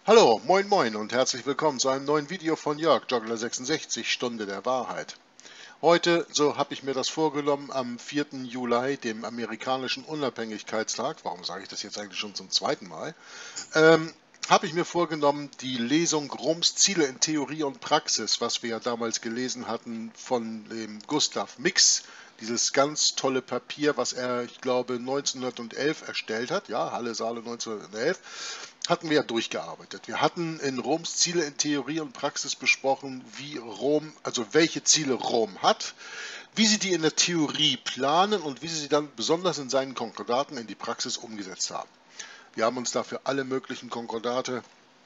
Hallo, moin moin und herzlich willkommen zu einem neuen Video von Jörg, Joggler66, Stunde der Wahrheit. Heute, so habe ich mir das vorgenommen, am 4. Juli, dem amerikanischen Unabhängigkeitstag, warum sage ich das jetzt eigentlich schon zum zweiten Mal, habe ich mir vorgenommen, die Lesung Roms Ziele in Theorie und Praxis, was wir ja damals gelesen hatten von dem Gustav Mix, dieses ganz tolle Papier, was er, ich glaube, 1911 erstellt hat, ja, Halle Saale 1911, hatten wir ja durchgearbeitet. Wir hatten in Roms Ziele in Theorie und Praxis besprochen, wie Rom, also welche Ziele Rom hat, wie sie die in der Theorie planen und wie sie dann besonders in seinen Konkordaten in die Praxis umgesetzt haben. Wir haben uns dafür alle möglichen Konkordate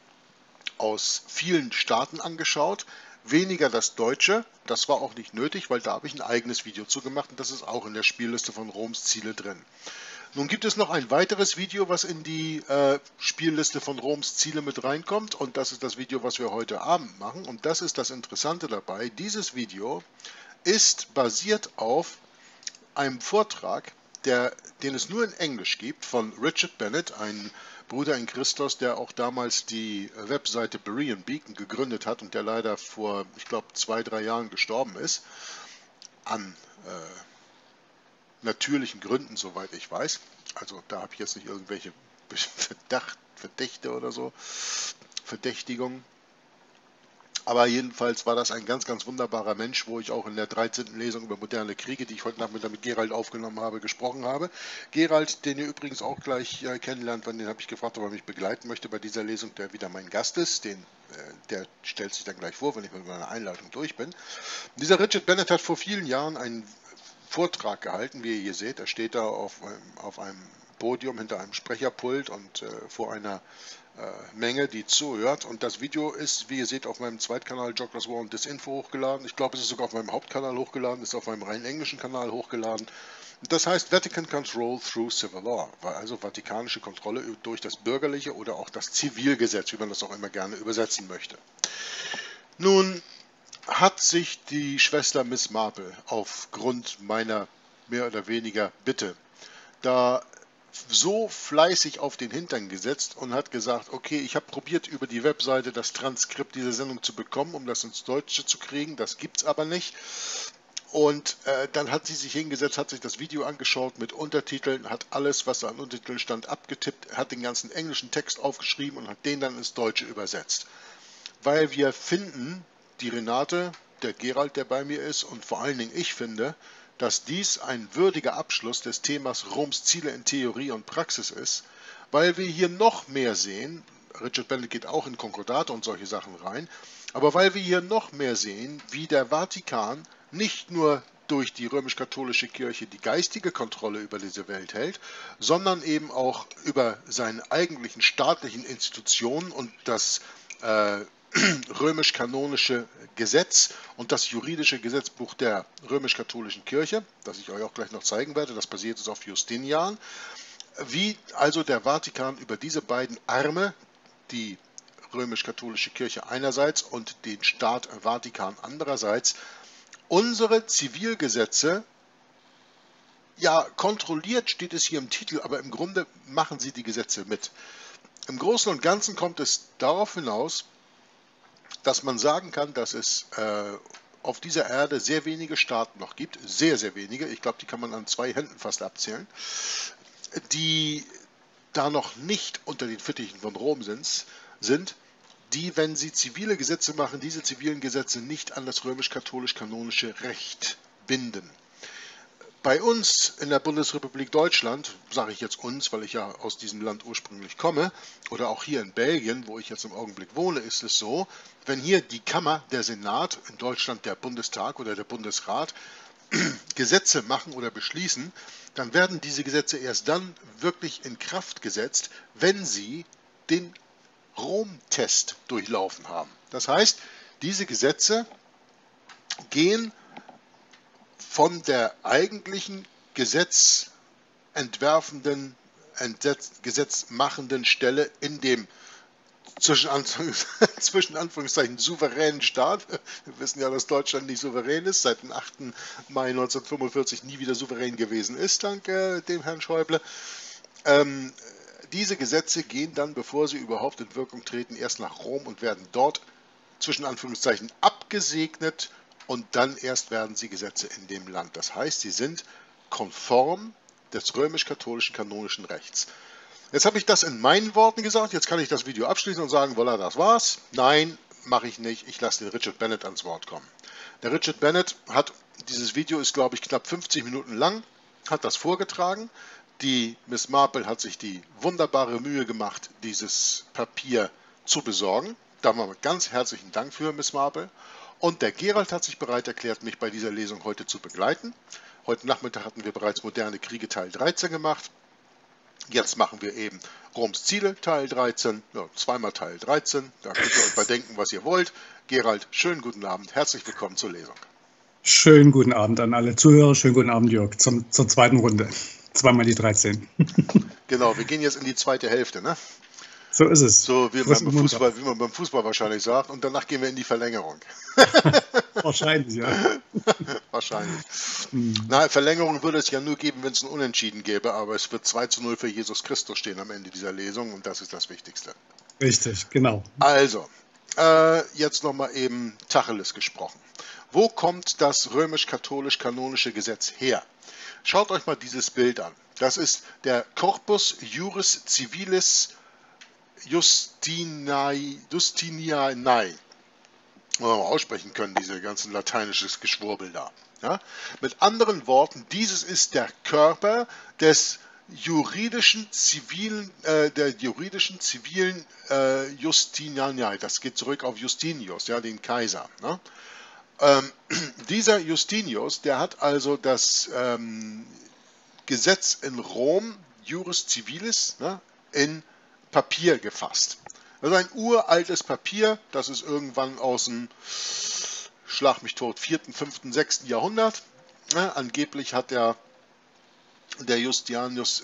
aus vielen Staaten angeschaut, weniger das deutsche, das war auch nicht nötig, weil da habe ich ein eigenes Video zu gemacht und das ist auch in der Spielliste von Roms Ziele drin. Nun gibt es noch ein weiteres Video, was in die Spielliste von Roms Ziele mit reinkommt und das ist das Video, was wir heute Abend machen und das ist das Interessante dabei. Dieses Video ist basiert auf einem Vortrag, den es nur in Englisch gibt, von Richard Bennett, ein Bruder in Christus, der auch damals die Webseite Berean Beacon gegründet hat und der leider vor, ich glaube, 2, 3 Jahren gestorben ist, an natürlichen Gründen, soweit ich weiß. Also da habe ich jetzt nicht irgendwelche Verdächte oder so, Verdächtigungen. Aber jedenfalls war das ein ganz, ganz wunderbarer Mensch, wo ich auch in der 13. Lesung über moderne Kriege, die ich heute Nachmittag mit Gerald aufgenommen habe, gesprochen habe. Gerald, den ihr übrigens auch gleich kennenlernt, den habe ich gefragt, ob er mich begleiten möchte bei dieser Lesung, der wieder mein Gast ist. Der stellt sich dann gleich vor, wenn ich mit meiner Einleitung durch bin. Dieser Richard Bennett hat vor vielen Jahren einen Vortrag gehalten, wie ihr hier seht. Er steht da auf einem Podium hinter einem Sprecherpult und vor einer Menge, die zuhört. Und das Video ist, wie ihr seht, auf meinem Zweitkanal Jogglers War und Disinfo hochgeladen. Ich glaube, es ist sogar auf meinem Hauptkanal hochgeladen, ist auf meinem rein englischen Kanal hochgeladen. Das heißt Vatican Control through Civil Law, also vatikanische Kontrolle durch das bürgerliche oder auch das Zivilgesetz, wie man das auch immer gerne übersetzen möchte. Nun hat sich die Schwester Miss Marple aufgrund meiner mehr oder weniger Bitte da so fleißig auf den Hintern gesetzt und hat gesagt, okay, ich habe probiert über die Webseite das Transkript dieser Sendung zu bekommen, um das ins Deutsche zu kriegen, das gibt's aber nicht. Und dann hat sie sich hingesetzt, hat sich das Video angeschaut mit Untertiteln, hat alles, was da an Untertiteln stand, abgetippt, hat den ganzen englischen Text aufgeschrieben und hat den dann ins Deutsche übersetzt. Weil wir finden, die Renate, der Gerald, der bei mir ist und vor allen Dingen ich finde, dass dies ein würdiger Abschluss des Themas Roms Ziele in Theorie und Praxis ist, weil wir hier noch mehr sehen, Richard Bennett geht auch in Konkordate und solche Sachen rein, aber weil wir hier noch mehr sehen, wie der Vatikan nicht nur durch die römisch-katholische Kirche die geistige Kontrolle über diese Welt hält, sondern eben auch über seine eigentlichen staatlichen Institutionen und das römisch-kanonische Gesetz und das juridische Gesetzbuch der römisch-katholischen Kirche, das ich euch auch gleich noch zeigen werde, das basiert jetzt auf Justinian, wie also der Vatikan über diese beiden Arme, die römisch-katholische Kirche einerseits und den Staat Vatikan andererseits, unsere Zivilgesetze, ja, kontrolliert steht es hier im Titel, aber im Grunde machen sie die Gesetze mit. Im Großen und Ganzen kommt es darauf hinaus, dass man sagen kann, dass es auf dieser Erde sehr wenige Staaten noch gibt, sehr, sehr wenige, ich glaube, die kann man an 2 Händen fast abzählen, die da noch nicht unter den Fittichen von Rom sind, die, wenn sie zivile Gesetze machen, diese zivilen Gesetze nicht an das römisch-katholisch-kanonische Recht binden. Bei uns in der Bundesrepublik Deutschland, sage ich jetzt uns, weil ich ja aus diesem Land ursprünglich komme, oder auch hier in Belgien, wo ich jetzt im Augenblick wohne, ist es so, wenn hier die Kammer, der Senat, in Deutschland der Bundestag oder der Bundesrat, Gesetze machen oder beschließen, dann werden diese Gesetze erst dann wirklich in Kraft gesetzt, wenn sie den Rom-Test durchlaufen haben. Das heißt, diese Gesetze gehen von der eigentlichen gesetzmachenden Stelle in dem zwischen Anführungszeichen souveränen Staat. Wir wissen ja, dass Deutschland nicht souverän ist, seit dem 8. Mai 1945 nie wieder souverän gewesen ist, dank dem Herrn Schäuble. diese Gesetze gehen dann, bevor sie überhaupt in Wirkung treten, erst nach Rom und werden dort zwischen Anführungszeichen abgesegnet und dann erst werden sie Gesetze in dem Land. Das heißt, sie sind konform des römisch-katholischen kanonischen Rechts. Jetzt habe ich das in meinen Worten gesagt, jetzt kann ich das Video abschließen und sagen, voilà, das war's. Nein, mache ich nicht, ich lasse den Richard Bennett ans Wort kommen. Der Richard Bennett hat, dieses Video ist glaube ich knapp 50 Minuten lang, hat das vorgetragen. Die Miss Marple hat sich die wunderbare Mühe gemacht, dieses Papier zu besorgen. Da haben wir ganz herzlichen Dank für, Miss Marple. Und der Gerald hat sich bereit erklärt, mich bei dieser Lesung heute zu begleiten. Heute Nachmittag hatten wir bereits Moderne Kriege Teil 13 gemacht. Jetzt machen wir eben Roms Ziele Teil 13, ja, zweimal Teil 13. Da könnt ihr euch bei denken, was ihr wollt. Gerald, schönen guten Abend, herzlich willkommen zur Lesung. Schönen guten Abend an alle Zuhörer, schönen guten Abend Jörg, zur zweiten Runde. Zweimal die 13. Genau, wir gehen jetzt in die zweite Hälfte, ne? So ist es. So wie man beim Fußball wahrscheinlich sagt. Und danach gehen wir in die Verlängerung. Wahrscheinlich, ja. Wahrscheinlich. Na, Verlängerung würde es ja nur geben, wenn es ein Unentschieden gäbe. Aber es wird 2:0 für Jesus Christus stehen am Ende dieser Lesung. Und das ist das Wichtigste. Richtig, genau. Also, jetzt nochmal eben Tacheles gesprochen. Wo kommt das römisch-katholisch-kanonische Gesetz her? Schaut euch mal dieses Bild an. Das ist der Corpus Juris Civilis Justinianae, wenn wir mal aussprechen können, diese ganzen lateiniges Geschwurbel da. Ja? Mit anderen Worten, dieses ist der Körper des juridischen zivilen Justinianae. Das geht zurück auf Justinius, ja, den Kaiser. Ne? Dieser Justinius, der hat also das Gesetz in Rom, Juris Civilis, ne, in Papier gefasst. Das ist ein uraltes Papier, das ist irgendwann aus dem, schlag mich tot, 4., 5., 6. Jahrhundert. Ja, angeblich hat der Justinius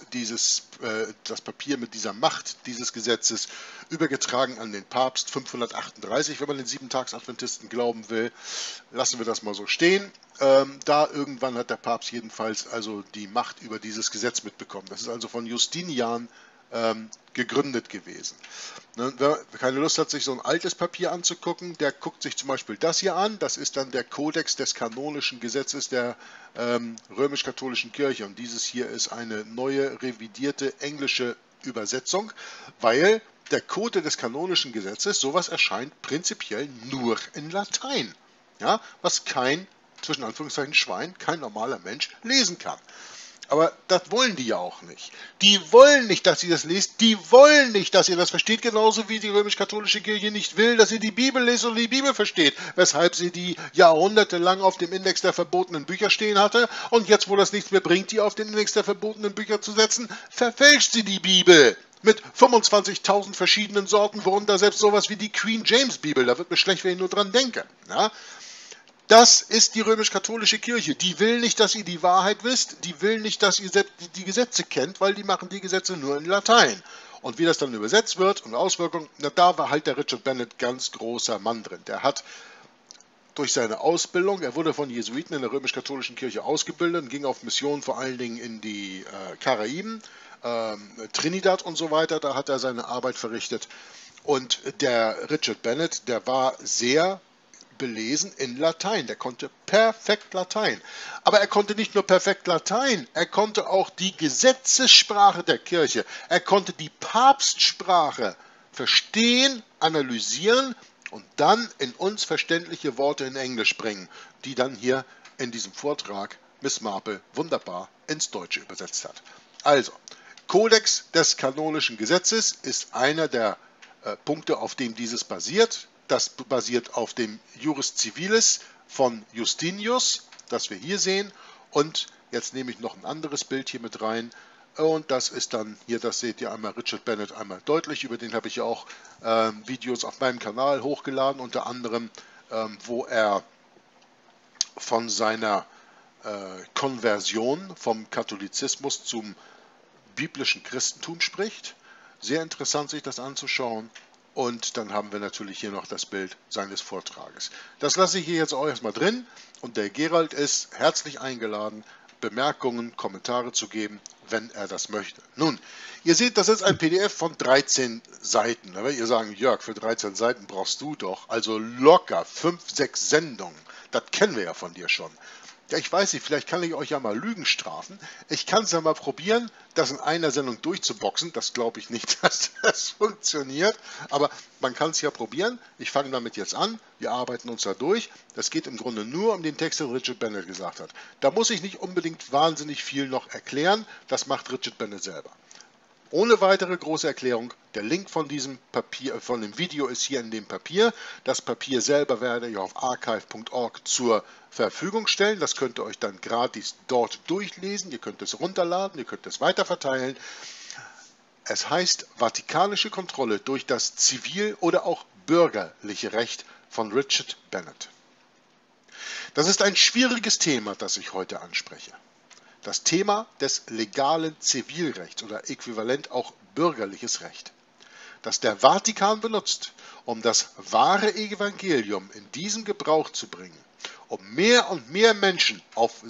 das Papier mit dieser Macht dieses Gesetzes übergetragen an den Papst 538, wenn man den Siebentagsadventisten glauben will. Lassen wir das mal so stehen. Da irgendwann hat der Papst jedenfalls also die Macht über dieses Gesetz mitbekommen. Das ist also von Justinian gegründet gewesen. Wer keine Lust hat, sich so ein altes Papier anzugucken, der guckt sich zum Beispiel das hier an. Das ist dann der Kodex des kanonischen Gesetzes der römisch-katholischen Kirche. Und dieses hier ist eine neue, revidierte englische Übersetzung, weil der Code des kanonischen Gesetzes, sowas erscheint prinzipiell nur in Latein. Ja, was kein, zwischen Anführungszeichen Schwein, kein normaler Mensch lesen kann. Aber das wollen die ja auch nicht. Die wollen nicht, dass ihr das lest. Die wollen nicht, dass ihr das versteht. Genauso wie die römisch-katholische Kirche nicht will, dass ihr die Bibel lest und die Bibel versteht. Weshalb sie die jahrhundertelang auf dem Index der verbotenen Bücher stehen hatte. Und jetzt, wo das nichts mehr bringt, die auf den Index der verbotenen Bücher zu setzen, verfälscht sie die Bibel. Mit 25.000 verschiedenen Sorten, worunter selbst sowas wie die Queen James Bibel. Da wird mir schlecht, wenn ich nur dran denke. Ja? Das ist die römisch-katholische Kirche. Die will nicht, dass ihr die Wahrheit wisst. Die will nicht, dass ihr die Gesetze kennt, weil die machen die Gesetze nur in Latein. Und wie das dann übersetzt wird und Auswirkungen, na, da war halt der Richard Bennett ganz großer Mann drin. Der hat durch seine Ausbildung, er wurde von Jesuiten in der römisch-katholischen Kirche ausgebildet und ging auf Mission vor allen Dingen in die Karaiben, Trinidad und so weiter. Da hat er seine Arbeit verrichtet. Und der Richard Bennett, der war sehr belesen in Latein. Der konnte perfekt Latein. Aber er konnte nicht nur perfekt Latein, er konnte auch die Gesetzessprache der Kirche, er konnte die Papstsprache verstehen, analysieren und dann in uns verständliche Worte in Englisch bringen, die dann hier in diesem Vortrag Miss Marple wunderbar ins Deutsche übersetzt hat. Also, Kodex des kanonischen Gesetzes ist einer der Punkte, auf dem dieses basiert. Das basiert auf dem Juris Civilis von Justinius, das wir hier sehen. Und jetzt nehme ich noch ein anderes Bild hier mit rein. Und das ist dann hier, das seht ihr einmal Richard Bennett einmal deutlich. Über den habe ich ja auch Videos auf meinem Kanal hochgeladen, unter anderem, wo er von seiner Konversion vom Katholizismus zum biblischen Christentum spricht. Sehr interessant, sich das anzuschauen. Und dann haben wir natürlich hier noch das Bild seines Vortrages. Das lasse ich hier jetzt auch erstmal drin und der Gerald ist herzlich eingeladen, Bemerkungen, Kommentare zu geben, wenn er das möchte. Nun, ihr seht, das ist ein PDF von 13 Seiten. Da werdet ihr sagen, Jörg, für 13 Seiten brauchst du doch also locker 5, 6 Sendungen. Das kennen wir ja von dir schon. Ja, ich weiß nicht, vielleicht kann ich euch ja mal Lügen strafen. Ich kann es ja mal probieren, das in einer Sendung durchzuboxen. Das glaube ich nicht, dass das funktioniert. Aber man kann es ja probieren. Ich fange damit jetzt an. Wir arbeiten uns da durch. Das geht im Grunde nur um den Text, den Richard Bennett gesagt hat. Da muss ich nicht unbedingt wahnsinnig viel noch erklären. Das macht Richard Bennett selber. Ohne weitere große Erklärung, der Link von diesem Papier, von dem Video ist hier in dem Papier. Das Papier selber werde ich auf archive.org zur Verfügung stellen. Das könnt ihr euch dann gratis dort durchlesen. Ihr könnt es runterladen, ihr könnt es weiterverteilen. Es heißt Vatikanische Kontrolle durch das zivil- oder auch bürgerliche Recht von Richard Bennett. Das ist ein schwieriges Thema, das ich heute anspreche. Das Thema des legalen Zivilrechts oder äquivalent auch bürgerliches Recht, das der Vatikan benutzt, um das wahre Evangelium in diesen Gebrauch zu bringen, um mehr und mehr Menschen auf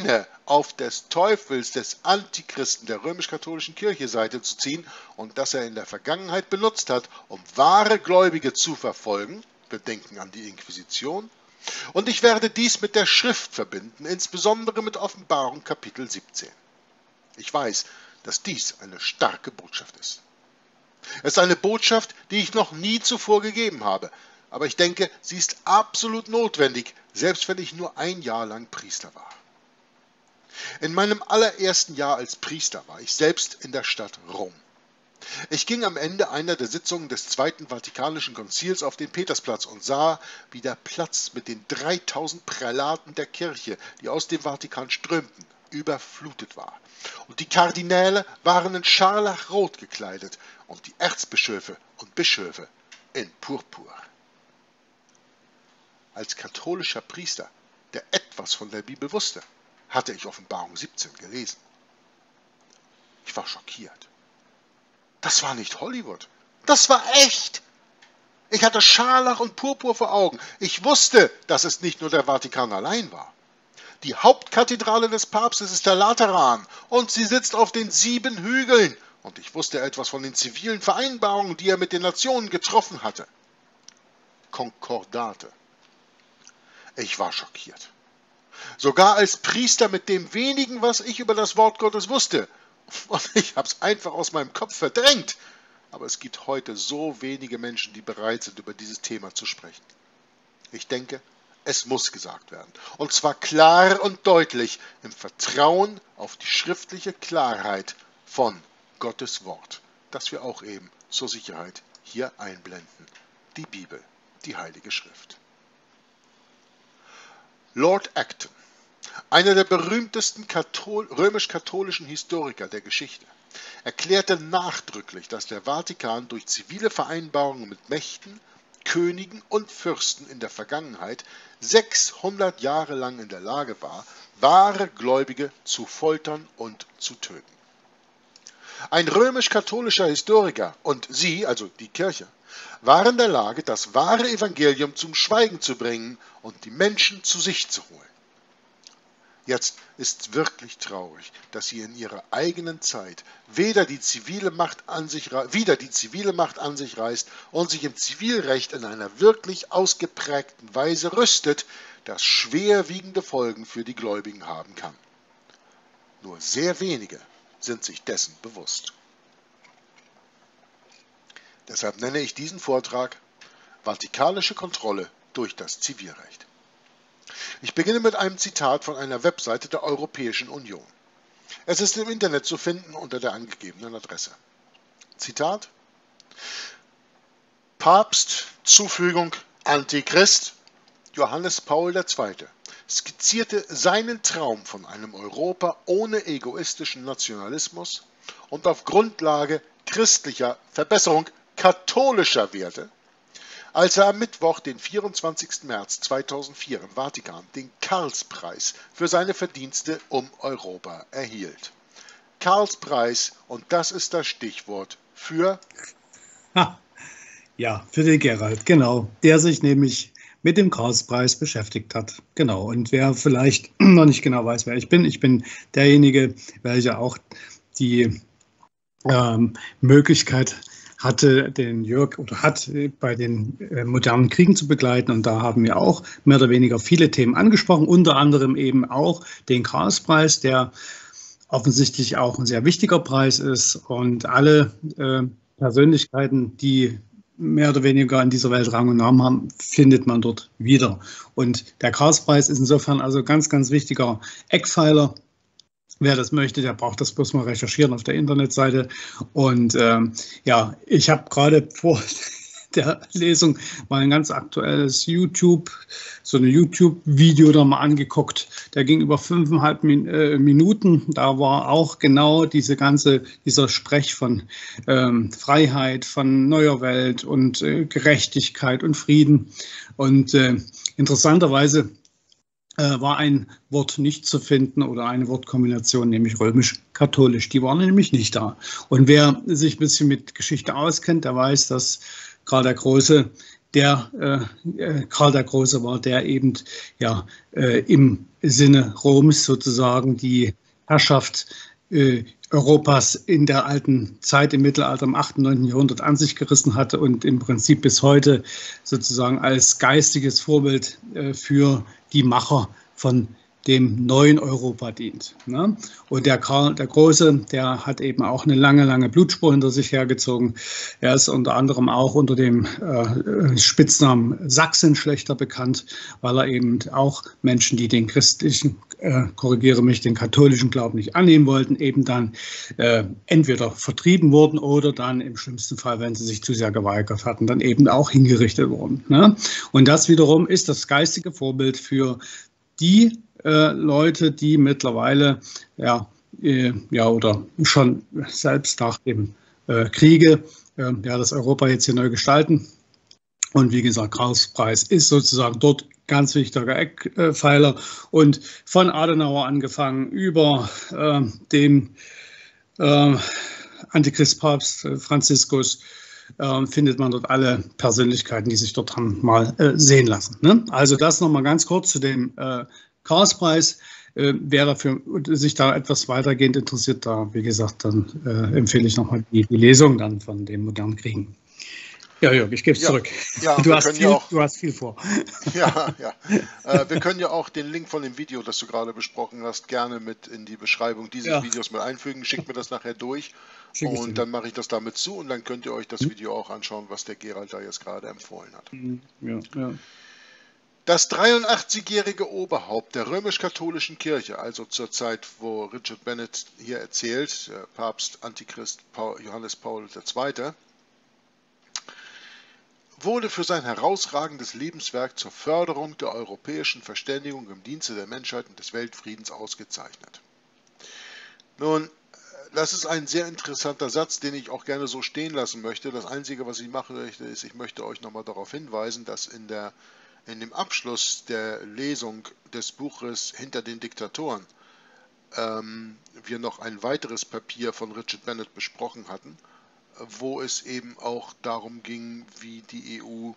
des Teufels, des Antichristen der römisch-katholischen Kirche Seite zu ziehen und das er in der Vergangenheit benutzt hat, um wahre Gläubige zu verfolgen. Wir denken an die Inquisition. Und ich werde dies mit der Schrift verbinden, insbesondere mit Offenbarung Kapitel 17. Ich weiß, dass dies eine starke Botschaft ist. Es ist eine Botschaft, die ich noch nie zuvor gegeben habe, aber ich denke, sie ist absolut notwendig, selbst wenn ich nur ein Jahr lang Priester war. In meinem allerersten Jahr als Priester war ich selbst in der Stadt Rom. Ich ging am Ende einer der Sitzungen des Zweiten Vatikanischen Konzils auf den Petersplatz und sah, wie der Platz mit den 3000 Prälaten der Kirche, die aus dem Vatikan strömten, überflutet war. Und die Kardinäle waren in Scharlachrot gekleidet und die Erzbischöfe und Bischöfe in Purpur. Als katholischer Priester, der etwas von der Bibel wusste, hatte ich Offenbarung 17 gelesen. Ich war schockiert. Das war nicht Hollywood. Das war echt. Ich hatte Scharlach und Purpur vor Augen. Ich wusste, dass es nicht nur der Vatikan allein war. Die Hauptkathedrale des Papstes ist der Lateran und sie sitzt auf den 7 Hügeln. Und ich wusste etwas von den zivilen Vereinbarungen, die er mit den Nationen getroffen hatte. Konkordate. Ich war schockiert. Sogar als Priester mit dem wenigen, was ich über das Wort Gottes wusste. Und ich habe es einfach aus meinem Kopf verdrängt. Aber es gibt heute so wenige Menschen, die bereit sind, über dieses Thema zu sprechen. Ich denke, es muss gesagt werden. Und zwar klar und deutlich im Vertrauen auf die schriftliche Klarheit von Gottes Wort, das wir auch eben zur Sicherheit hier einblenden. Die Bibel, die Heilige Schrift. Lord Acton, einer der berühmtesten römisch-katholischen Historiker der Geschichte, erklärte nachdrücklich, dass der Vatikan durch zivile Vereinbarungen mit Mächten, Königen und Fürsten in der Vergangenheit 600 Jahre lang in der Lage war, wahre Gläubige zu foltern und zu töten. Ein römisch-katholischer Historiker und sie, also die Kirche, waren in der Lage, das wahre Evangelium zum Schweigen zu bringen und die Menschen zu sich zu holen. Jetzt ist wirklich traurig, dass sie in ihrer eigenen Zeit wieder die zivile Macht an sich reißt und sich im Zivilrecht in einer wirklich ausgeprägten Weise rüstet, das schwerwiegende Folgen für die Gläubigen haben kann. Nur sehr wenige sind sich dessen bewusst. Deshalb nenne ich diesen Vortrag Vatikanische Kontrolle durch das Zivilrecht. Ich beginne mit einem Zitat von einer Webseite der Europäischen Union. Es ist im Internet zu finden unter der angegebenen Adresse. Zitat: Papst, Zufügung, Antichrist, Johannes Paul II. Skizzierte seinen Traum von einem Europa ohne egoistischen Nationalismus und auf Grundlage christlicher Verbesserung katholischer Werte, als er am Mittwoch, den 24. März 2004 im Vatikan den Karlspreis für seine Verdienste um Europa erhielt. Karlspreis, und das ist das Stichwort für... Ja, für den Gerald, genau. Der sich nämlich mit dem Karlspreis beschäftigt hat. Genau. Und wer vielleicht noch nicht genau weiß, wer ich bin derjenige, welcher auch die Möglichkeit hatte, den Jörg oder hat bei den modernen Kriegen zu begleiten. Und da haben wir auch mehr oder weniger viele Themen angesprochen, unter anderem eben auch den Karlspreis, der offensichtlich auch ein sehr wichtiger Preis ist. Und alle Persönlichkeiten, die mehr oder weniger in dieser Welt Rang und Namen haben, findet man dort wieder. Und der Karlspreis ist insofern also ganz, ganz wichtiger Eckpfeiler. Wer das möchte, der braucht das bloß mal recherchieren auf der Internetseite. Und ja, ich habe gerade vor der Lesung mal ein ganz aktuelles so ein YouTube-Video da mal angeguckt. Der ging über 5,5 Minuten. Da war auch genau dieser Sprech von Freiheit, von neuer Welt und Gerechtigkeit und Frieden. Und interessanterweise war ein Wort nicht zu finden oder eine Wortkombination, nämlich römisch-katholisch. Die waren nämlich nicht da. Und wer sich ein bisschen mit Geschichte auskennt, der weiß, dass Karl der Große war, der eben ja im Sinne Roms sozusagen die Herrschaft Europas in der alten Zeit im Mittelalter im 8. und 9. Jahrhundert an sich gerissen hatte und im Prinzip bis heute sozusagen als geistiges Vorbild für die Macher von dem neuen Europa dient. Ne? Und der Karl der Große, der hat eben auch eine lange, lange Blutspur hinter sich hergezogen. Er ist unter anderem auch unter dem Spitznamen Sachsenschlächter bekannt, weil er eben auch Menschen, die den christlichen, korrigiere mich, den katholischen Glauben nicht annehmen wollten, eben dann entweder vertrieben wurden oder dann im schlimmsten Fall, wenn sie sich zu sehr geweigert hatten, dann eben auch hingerichtet wurden. Ne? Und das wiederum ist das geistige Vorbild für die Leute, die mittlerweile oder schon selbst nach dem Kriege das Europa jetzt hier neu gestalten. Und wie gesagt, Karlspreis ist sozusagen dort ganz wichtiger Eckpfeiler. Und von Adenauer angefangen über den Antichristpapst Franziskus findet man dort alle Persönlichkeiten, die sich dort haben mal sehen lassen. Ne? Also das nochmal ganz kurz zu dem Karlspreis. Wer dafür sich da etwas weitergehend interessiert, da, wie gesagt, dann empfehle ich nochmal die Lesung dann von den modernen Kriegen. Ja, Jörg, ich gebe es zurück. Ja, du hast viel vor. Ja. Wir können ja auch den Link von dem Video, das du gerade besprochen hast, gerne mit in die Beschreibung dieses Videos mit einfügen. Schickt mir das nachher durch und dann mache ich das damit zu und dann könnt ihr euch das Video auch anschauen, was der Gerald da jetzt gerade empfohlen hat. Ja. Das 83-jährige Oberhaupt der römisch-katholischen Kirche, also zur Zeit, wo Richard Bennett hier erzählt, Papst Antichrist Johannes Paul II., wurde für sein herausragendes Lebenswerk zur Förderung der europäischen Verständigung im Dienste der Menschheit und des Weltfriedens ausgezeichnet. Nun, das ist ein sehr interessanter Satz, den ich auch gerne so stehen lassen möchte. Das Einzige, was ich machen möchte, ist, ich möchte euch nochmal darauf hinweisen, dass in dem Abschluss der Lesung des Buches Hinter den Diktatoren wir noch ein weiteres Papier von Richard Bennett besprochen hatten, wo es eben auch darum ging, wie die EU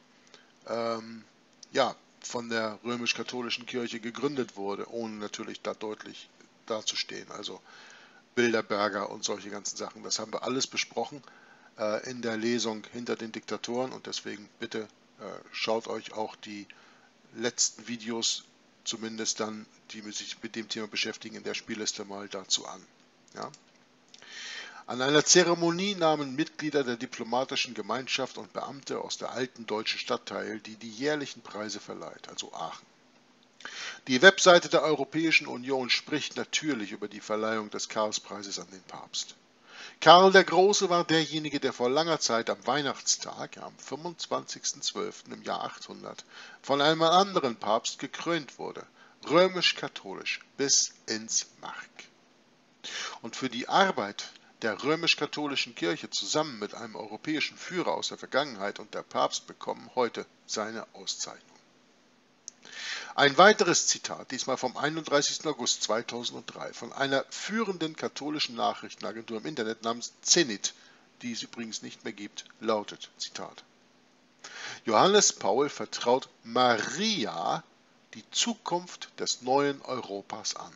von der römisch-katholischen Kirche gegründet wurde, ohne natürlich da deutlich dazustehen. Also Bilderberger und solche ganzen Sachen. Das haben wir alles besprochen in der Lesung Hinter den Diktatoren und deswegen bitte schaut euch auch die letzten Videos, zumindest dann, die sich mit dem Thema beschäftigen, in der Spielliste mal dazu an. Ja? An einer Zeremonie nahmen Mitglieder der diplomatischen Gemeinschaft und Beamte aus der alten deutschen Stadt teil, die die jährlichen Preise verleiht, also Aachen. Die Webseite der Europäischen Union spricht natürlich über die Verleihung des Karlspreises an den Papst. Karl der Große war derjenige, der vor langer Zeit am Weihnachtstag, am 25.12. im Jahr 800, von einem anderen Papst gekrönt wurde, römisch-katholisch bis ins Mark. Und für die Arbeit der römisch-katholischen Kirche zusammen mit einem europäischen Führer aus der Vergangenheit und der Papst bekommen heute seine Auszeichnung. Ein weiteres Zitat, diesmal vom 31. August 2003, von einer führenden katholischen Nachrichtenagentur im Internet namens Zenit, die es übrigens nicht mehr gibt, lautet, Zitat: Johannes Paul vertraut Maria die Zukunft des neuen Europas an.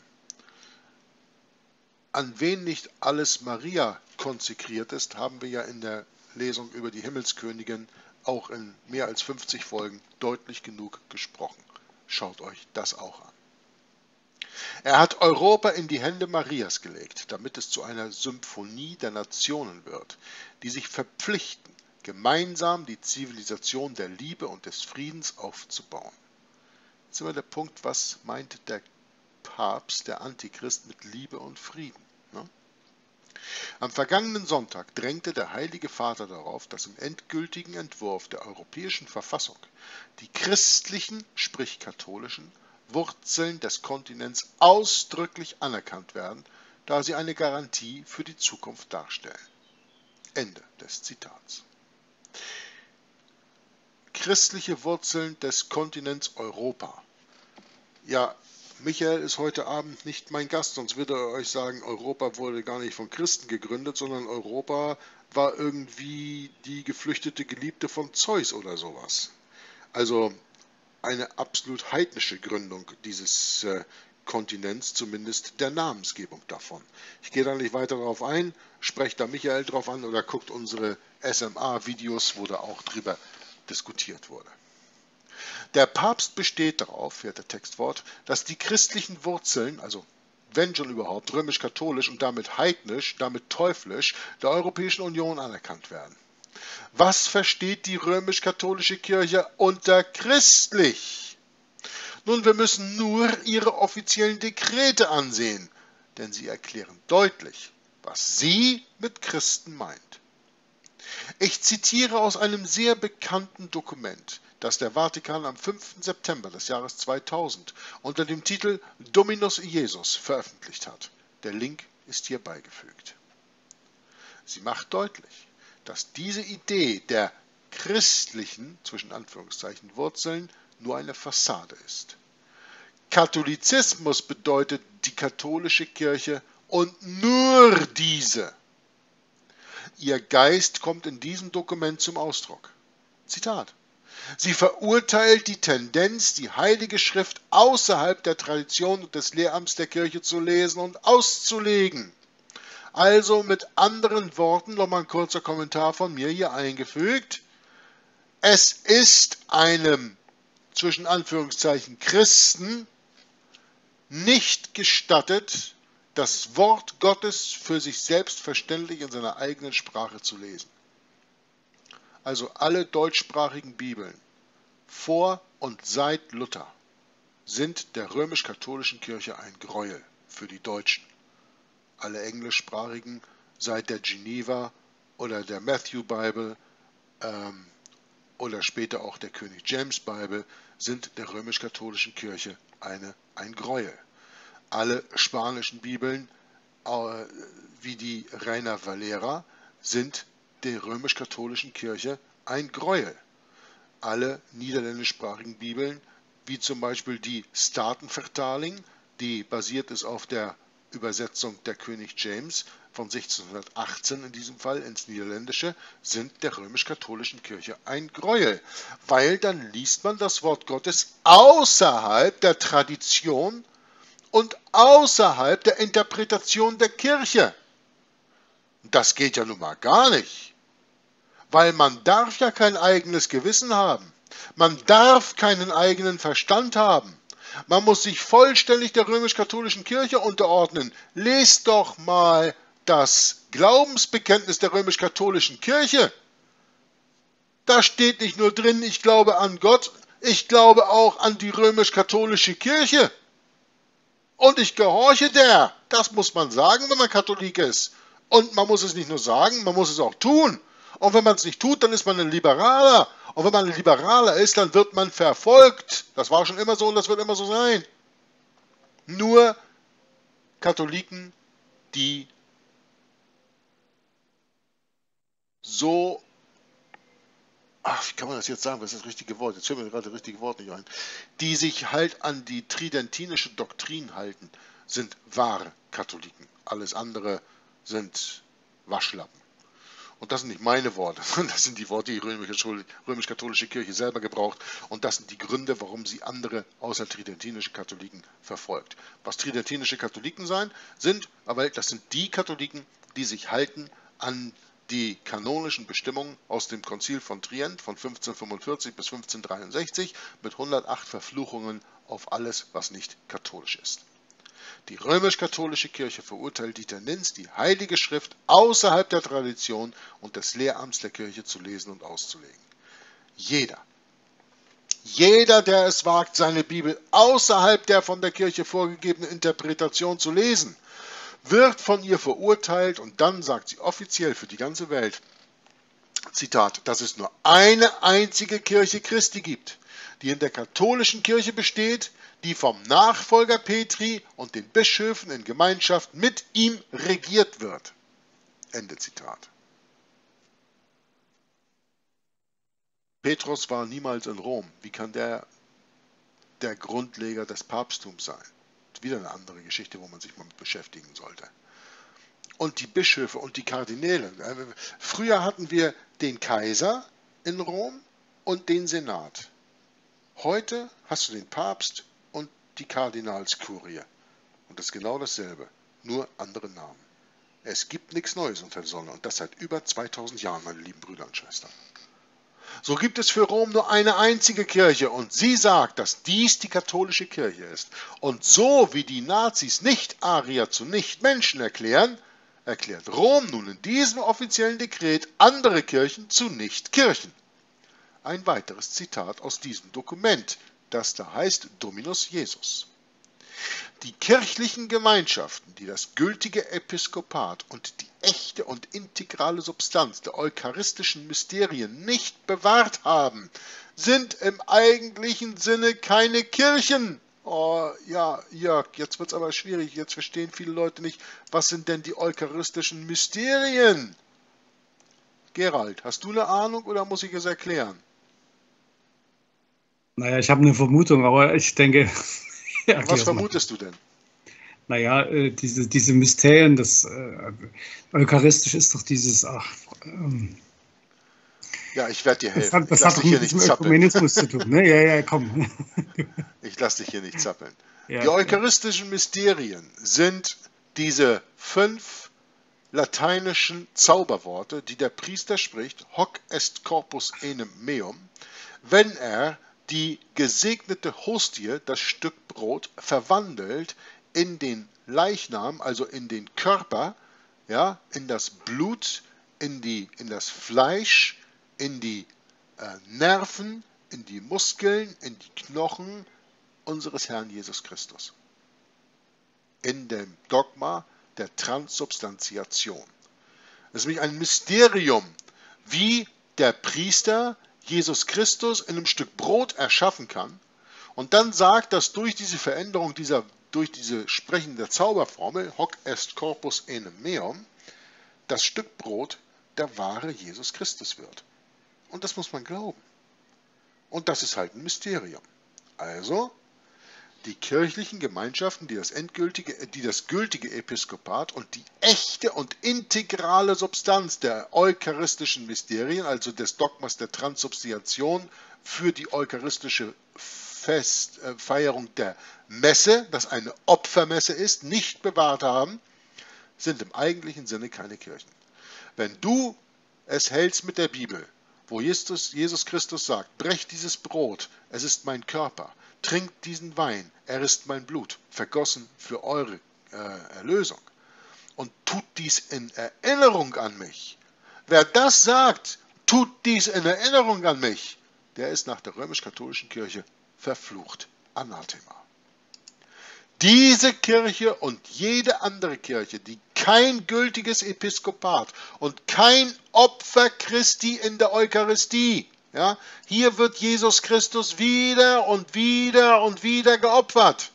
An wen nicht alles Maria konsekriert ist, haben wir ja in der Lesung über die Himmelskönigin auch in mehr als 50 Folgen deutlich genug gesprochen. Schaut euch das auch an. Er hat Europa in die Hände Marias gelegt, damit es zu einer Symphonie der Nationen wird, die sich verpflichten, gemeinsam die Zivilisation der Liebe und des Friedens aufzubauen. Jetzt immer der Punkt, was meint der Papst, der Antichrist, mit Liebe und Frieden? Ne? Am vergangenen Sonntag drängte der Heilige Vater darauf, dass im endgültigen Entwurf der Europäischen Verfassung die christlichen, sprich katholischen, Wurzeln des Kontinents ausdrücklich anerkannt werden, da sie eine Garantie für die Zukunft darstellen. Ende des Zitats. Christliche Wurzeln des Kontinents Europa. Ja, Michael ist heute Abend nicht mein Gast, sonst würde er euch sagen, Europa wurde gar nicht von Christen gegründet, sondern Europa war irgendwie die geflüchtete Geliebte von Zeus oder sowas. Also eine absolut heidnische Gründung dieses Kontinents, zumindest der Namensgebung davon. Ich gehe da nicht weiter darauf ein, sprecht da Michael drauf an oder guckt unsere SMA-Videos, wo da auch drüber diskutiert wurde. Der Papst besteht darauf, fährt der Text fort, dass die christlichen Wurzeln, also wenn schon überhaupt römisch-katholisch und damit heidnisch, damit teuflisch, der Europäischen Union anerkannt werden. Was versteht die römisch-katholische Kirche unter christlich? Nun, wir müssen nur ihre offiziellen Dekrete ansehen, denn sie erklären deutlich, was sie mit Christen meint. Ich zitiere aus einem sehr bekannten Dokument, das der Vatikan am 5. September des Jahres 2000 unter dem Titel Dominus Jesus veröffentlicht hat. Der Link ist hier beigefügt. Sie macht deutlich, dass diese Idee der christlichen, zwischen Anführungszeichen, Wurzeln nur eine Fassade ist. Katholizismus bedeutet die katholische Kirche und nur diese. Ihr Geist kommt in diesem Dokument zum Ausdruck. Zitat. Sie verurteilt die Tendenz, die Heilige Schrift außerhalb der Tradition und des Lehramts der Kirche zu lesen und auszulegen. Also mit anderen Worten, nochmal ein kurzer Kommentar von mir hier eingefügt. Es ist einem, zwischen Anführungszeichen, Christen nicht gestattet, das Wort Gottes für sich selbstverständlich in seiner eigenen Sprache zu lesen. Also alle deutschsprachigen Bibeln vor und seit Luther sind der römisch-katholischen Kirche ein Gräuel für die Deutschen. Alle englischsprachigen seit der Geneva oder der Matthew Bible oder später auch der König James Bible sind der römisch-katholischen Kirche ein Gräuel. Alle spanischen Bibeln wie die Reina Valera sind der römisch-katholischen Kirche ein Gräuel. Alle niederländischsprachigen Bibeln, wie zum Beispiel die Statenvertaling, die basiert ist auf der Übersetzung der König James von 1618 in diesem Fall ins Niederländische, sind der römisch-katholischen Kirche ein Gräuel, weil dann liest man das Wort Gottes außerhalb der Tradition und außerhalb der Interpretation der Kirche. Das geht ja nun mal gar nicht, weil man darf ja kein eigenes Gewissen haben, man darf keinen eigenen Verstand haben. Man muss sich vollständig der römisch-katholischen Kirche unterordnen. Lest doch mal das Glaubensbekenntnis der römisch-katholischen Kirche. Da steht nicht nur drin, ich glaube an Gott, ich glaube auch an die römisch-katholische Kirche. Und ich gehorche der. Das muss man sagen, wenn man Katholik ist. Und man muss es nicht nur sagen, man muss es auch tun. Und wenn man es nicht tut, dann ist man ein Liberaler. Und wenn man ein Liberaler ist, dann wird man verfolgt. Das war schon immer so und das wird immer so sein. Nur Katholiken, die so, wie kann man das jetzt sagen, was ist das richtige Wort? Jetzt fällt mir gerade das richtige Wort nicht ein. Die sich halt an die tridentinische Doktrin halten, sind wahre Katholiken. Alles andere sind Waschlappen. Und das sind nicht meine Worte, sondern das sind die Worte, die die römisch-katholische Kirche selber gebraucht. Und das sind die Gründe, warum sie andere außer tridentinische Katholiken verfolgt. Was tridentinische Katholiken sind, aber das sind die Katholiken, die sich halten an die kanonischen Bestimmungen aus dem Konzil von Trient von 1545 bis 1563 mit 108 Verfluchungen auf alles, was nicht katholisch ist. Die römisch-katholische Kirche verurteilt die Tendenz, die Heilige Schrift außerhalb der Tradition und des Lehramts der Kirche zu lesen und auszulegen. Jeder, der es wagt, seine Bibel außerhalb der von der Kirche vorgegebenen Interpretation zu lesen, wird von ihr verurteilt und dann sagt sie offiziell für die ganze Welt, Zitat, dass es nur eine einzige Kirche Christi gibt, die in der katholischen Kirche besteht, die vom Nachfolger Petri und den Bischöfen in Gemeinschaft mit ihm regiert wird. Ende Zitat. Petrus war niemals in Rom. Wie kann der Grundleger des Papsttums sein? Wieder eine andere Geschichte, wo man sich mal mit beschäftigen sollte. Und die Bischöfe und die Kardinäle. Früher hatten wir den Kaiser in Rom und den Senat. Heute hast du den Papst und die Kardinalskurie. Und das ist genau dasselbe, nur andere Namen. Es gibt nichts Neues unter der Sonne und das seit über 2000 Jahren, meine lieben Brüder und Schwestern. So gibt es für Rom nur eine einzige Kirche und sie sagt, dass dies die katholische Kirche ist. Und so wie die Nazis Nicht-Arier zu Nicht-Menschen erklären, erklärt Rom nun in diesem offiziellen Dekret andere Kirchen zu Nicht-Kirchen. Ein weiteres Zitat aus diesem Dokument, das da heißt Dominus Jesus. Die kirchlichen Gemeinschaften, die das gültige Episkopat und die echte und integrale Substanz der eucharistischen Mysterien nicht bewahrt haben, sind im eigentlichen Sinne keine Kirchen. Oh ja, Jörg, jetzt wird es aber schwierig, jetzt verstehen viele Leute nicht, was sind denn die eucharistischen Mysterien? Gerald, hast du eine Ahnung oder muss ich es erklären? Naja, ich habe eine Vermutung, aber ich denke, was vermutest du denn? Naja, diese Mysterien, das eucharistisch ist doch dieses, ja, ich werde dir helfen. Das hat doch mit diesem Ökumenismus zu tun, ne? Ja, komm. Ich lasse dich hier nicht zappeln. Ja, die eucharistischen Mysterien sind diese 5 lateinischen Zauberworte, die der Priester spricht, hoc est corpus enim meum, wenn er die gesegnete Hostie, das Stück Brot, verwandelt in den Leichnam, also in den Körper, ja, in das Blut, in das Fleisch, in die Nerven, in die Muskeln, in die Knochen unseres Herrn Jesus Christus. In dem Dogma der Transsubstantiation. Es ist nämlich ein Mysterium, wie der Priester Jesus Christus in einem Stück Brot erschaffen kann und dann sagt, dass durch diese Veränderung durch diese Sprechen der Zauberformel, hoc est corpus enim meum, das Stück Brot der wahre Jesus Christus wird. Und das muss man glauben. Und das ist halt ein Mysterium. Also, die kirchlichen Gemeinschaften, die das gültige Episkopat und die echte und integrale Substanz der eucharistischen Mysterien, also des Dogmas der Transsubstantiation für die eucharistische Feierung der Messe, das eine Opfermesse ist, nicht bewahrt haben, sind im eigentlichen Sinne keine Kirchen. Wenn du es hältst mit der Bibel, wo Jesus Christus sagt, brecht dieses Brot, es ist mein Körper, trinkt diesen Wein, er ist mein Blut, vergossen für eure Erlösung und tut dies in Erinnerung an mich. Wer das sagt, tut dies in Erinnerung an mich, der ist nach der römisch-katholischen Kirche verflucht. Anathema. Diese Kirche und jede andere Kirche, die kein gültiges Episkopat und kein Opfer Christi in der Eucharistie, ja, hier wird Jesus Christus wieder und wieder und wieder geopfert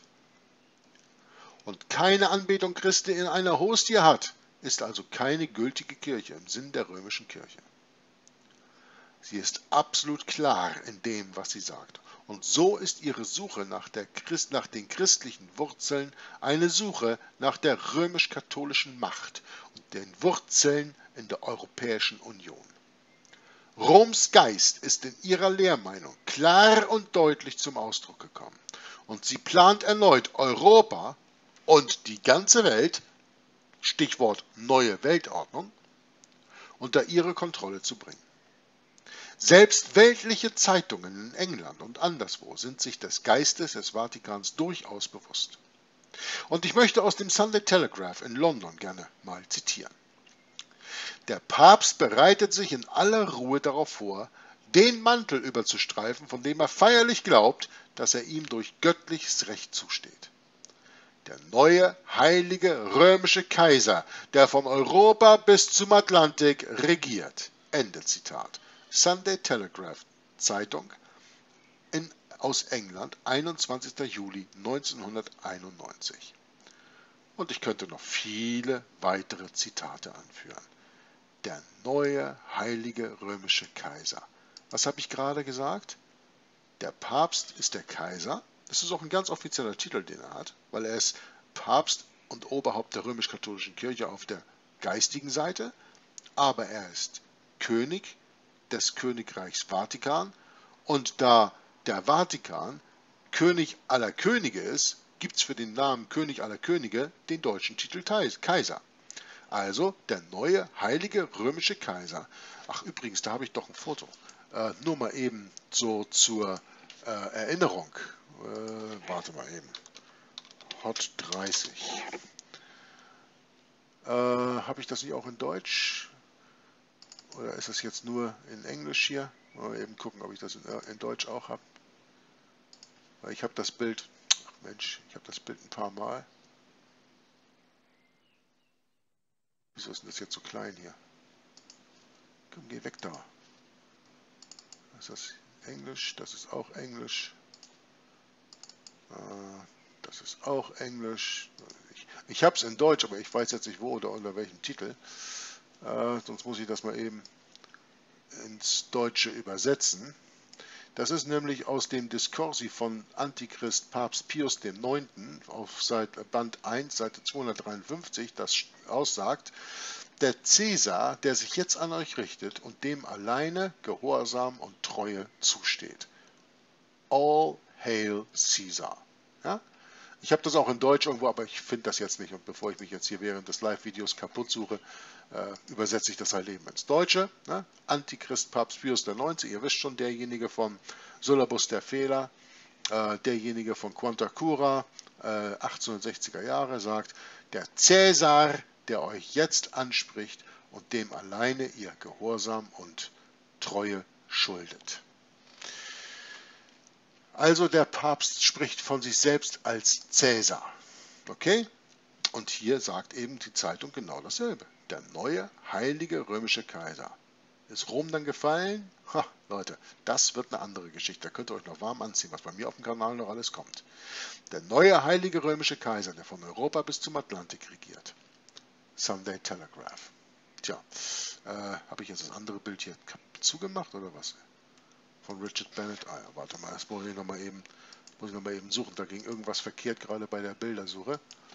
und keine Anbetung Christi in einer Hostie hat, ist also keine gültige Kirche im Sinn der römischen Kirche. Sie ist absolut klar in dem, was sie sagt. Und so ist ihre Suche nach den christlichen Wurzeln eine Suche nach der römisch-katholischen Macht und den Wurzeln in der Europäischen Union. Roms Geist ist in ihrer Lehrmeinung klar und deutlich zum Ausdruck gekommen. Und sie plant erneut Europa und die ganze Welt, Stichwort neue Weltordnung, unter ihre Kontrolle zu bringen. Selbst weltliche Zeitungen in England und anderswo sind sich des Geistes des Vatikans durchaus bewusst. Und ich möchte aus dem Sunday Telegraph in London gerne mal zitieren. Der Papst bereitet sich in aller Ruhe darauf vor, den Mantel überzustreifen, von dem er feierlich glaubt, dass er ihm durch göttliches Recht zusteht. Der neue heilige römische Kaiser, der von Europa bis zum Atlantik regiert. Ende Zitat. Sunday Telegraph Zeitung aus England, 21. Juli 1991. Und ich könnte noch viele weitere Zitate anführen. Der neue heilige römische Kaiser. Was habe ich gerade gesagt? Der Papst ist der Kaiser. Das ist auch ein ganz offizieller Titel, den er hat, weil er ist Papst und Oberhaupt der römisch-katholischen Kirche auf der geistigen Seite, aber er ist König des Königreichs Vatikan, und da der Vatikan König aller Könige ist, gibt es für den Namen König aller Könige den deutschen Titel Kaiser. Also der neue heilige römische Kaiser. Ach übrigens, da habe ich doch ein Foto. Nur mal eben so zur Erinnerung. Warte mal eben. Hot 30. Habe ich das nicht auch in Deutsch? Oder ist das jetzt nur in Englisch hier? Mal eben gucken, ob ich das in Deutsch auch habe. Weil ich habe das Bild, ach Mensch, ich habe das Bild ein paar Mal. Wieso ist denn das jetzt so klein hier? Komm, geh weg da. Ist das Englisch? Das ist auch Englisch. Das ist auch Englisch. Ich habe es in Deutsch, aber ich weiß jetzt nicht wo oder unter welchem Titel. Sonst muss ich das mal eben ins Deutsche übersetzen. Das ist nämlich aus dem Discorsi von Antichrist Papst Pius IX. Auf Band 1, Seite 253, das aussagt: Der Cäsar, der sich jetzt an euch richtet und dem alleine Gehorsam und Treue zusteht. All hail Caesar. Ja? Ich habe das auch in Deutsch irgendwo, aber ich finde das jetzt nicht. Und bevor ich mich jetzt hier während des Live-Videos kaputt suche, übersetze ich das halt eben ins Deutsche. Ne? Antichrist Papst Pius IX., ihr wisst schon, derjenige von Syllabus der Fehler, derjenige von Quanta Cura, 1860er Jahre, sagt: Der Cäsar, der euch jetzt anspricht und dem alleine ihr Gehorsam und Treue schuldet. Also der Papst spricht von sich selbst als Cäsar. Okay? Und hier sagt eben die Zeitung genau dasselbe. Der neue heilige römische Kaiser. Ist Rom dann gefallen? Ha, Leute, das wird eine andere Geschichte. Da könnt ihr euch noch warm anziehen, was bei mir auf dem Kanal noch alles kommt. Der neue heilige römische Kaiser, der von Europa bis zum Atlantik regiert. Sunday Telegraph. Tja, habe ich jetzt das andere Bild hier zugemacht oder was? Von Richard Bennett. Ah ja, warte mal, das muss ich noch mal eben suchen. Da ging irgendwas verkehrt gerade bei der Bildersuche.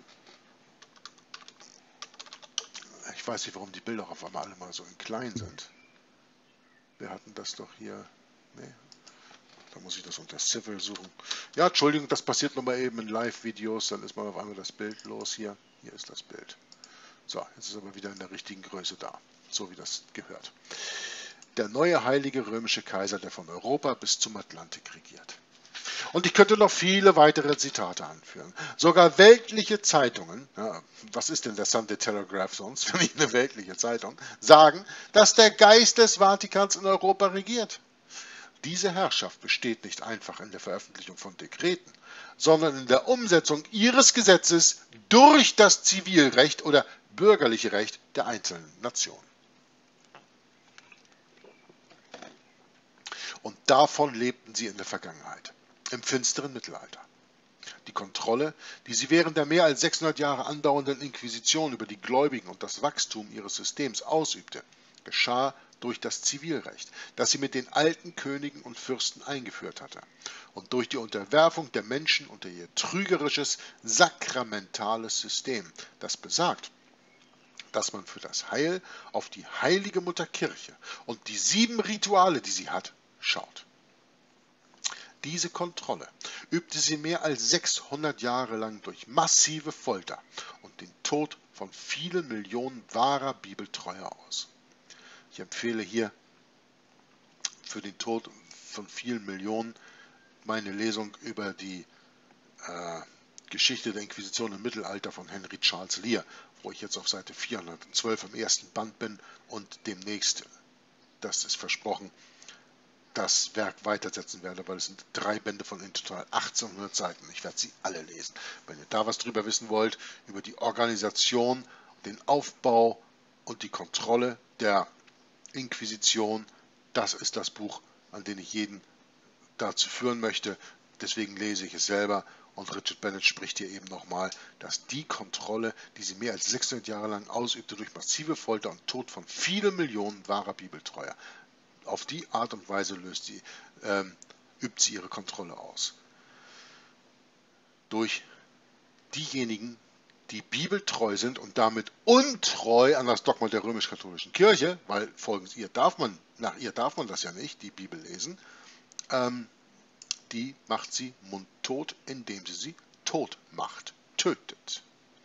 Ich weiß nicht, warum die Bilder auf einmal alle mal so in klein sind. Wir hatten das doch hier. Nee. Da muss ich das unter Civil suchen. Ja, Entschuldigung, das passiert nochmal eben in Live-Videos. Dann ist mal auf einmal das Bild los hier. Hier ist das Bild. So, jetzt ist aber wieder in der richtigen Größe da. So wie das gehört. Der neue heilige römische Kaiser, der von Europa bis zum Atlantik regiert. Und ich könnte noch viele weitere Zitate anführen. Sogar weltliche Zeitungen, ja, was ist denn der Sunday Telegraph sonst, wenn nicht eine weltliche Zeitung, sagen, dass der Geist des Vatikans in Europa regiert. Diese Herrschaft besteht nicht einfach in der Veröffentlichung von Dekreten, sondern in der Umsetzung ihres Gesetzes durch das Zivilrecht oder bürgerliche Recht der einzelnen Nationen. Und davon lebten sie in der Vergangenheit, im finsteren Mittelalter. Die Kontrolle, die sie während der mehr als 600 Jahre andauernden Inquisition über die Gläubigen und das Wachstum ihres Systems ausübte, geschah durch das Zivilrecht, das sie mit den alten Königen und Fürsten eingeführt hatte, und durch die Unterwerfung der Menschen unter ihr trügerisches, sakramentales System, das besagt, dass man für das Heil auf die heilige Mutter Kirche und die 7 Rituale, die sie hat, schaut. Diese Kontrolle übte sie mehr als 600 Jahre lang durch massive Folter und den Tod von vielen Millionen wahrer Bibeltreuer aus. Ich empfehle hier für den Tod von vielen Millionen meine Lesung über die Geschichte der Inquisition im Mittelalter von Henry Charles Lear, wo ich jetzt auf Seite 412 im ersten Band bin und demnächst, das ist versprochen, das Werk weitersetzen werde, weil es sind 3 Bände von in total 1800 Seiten. Ich werde sie alle lesen. Wenn ihr da was drüber wissen wollt, über die Organisation, den Aufbau und die Kontrolle der Inquisition, das ist das Buch, an dem ich jeden dazu führen möchte. Deswegen lese ich es selber. Und Richard Bennett spricht hier eben nochmal, dass die Kontrolle, die sie mehr als 600 Jahre lang ausübte, durch massive Folter und Tod von vielen Millionen wahrer Bibeltreuer, auf die Art und Weise übt sie ihre Kontrolle aus. Durch diejenigen, die bibeltreu sind und damit untreu an das Dogma der römisch-katholischen Kirche, weil nach ihr darf man das ja nicht, die Bibel lesen, die macht sie mundtot, indem sie tot macht, tötet.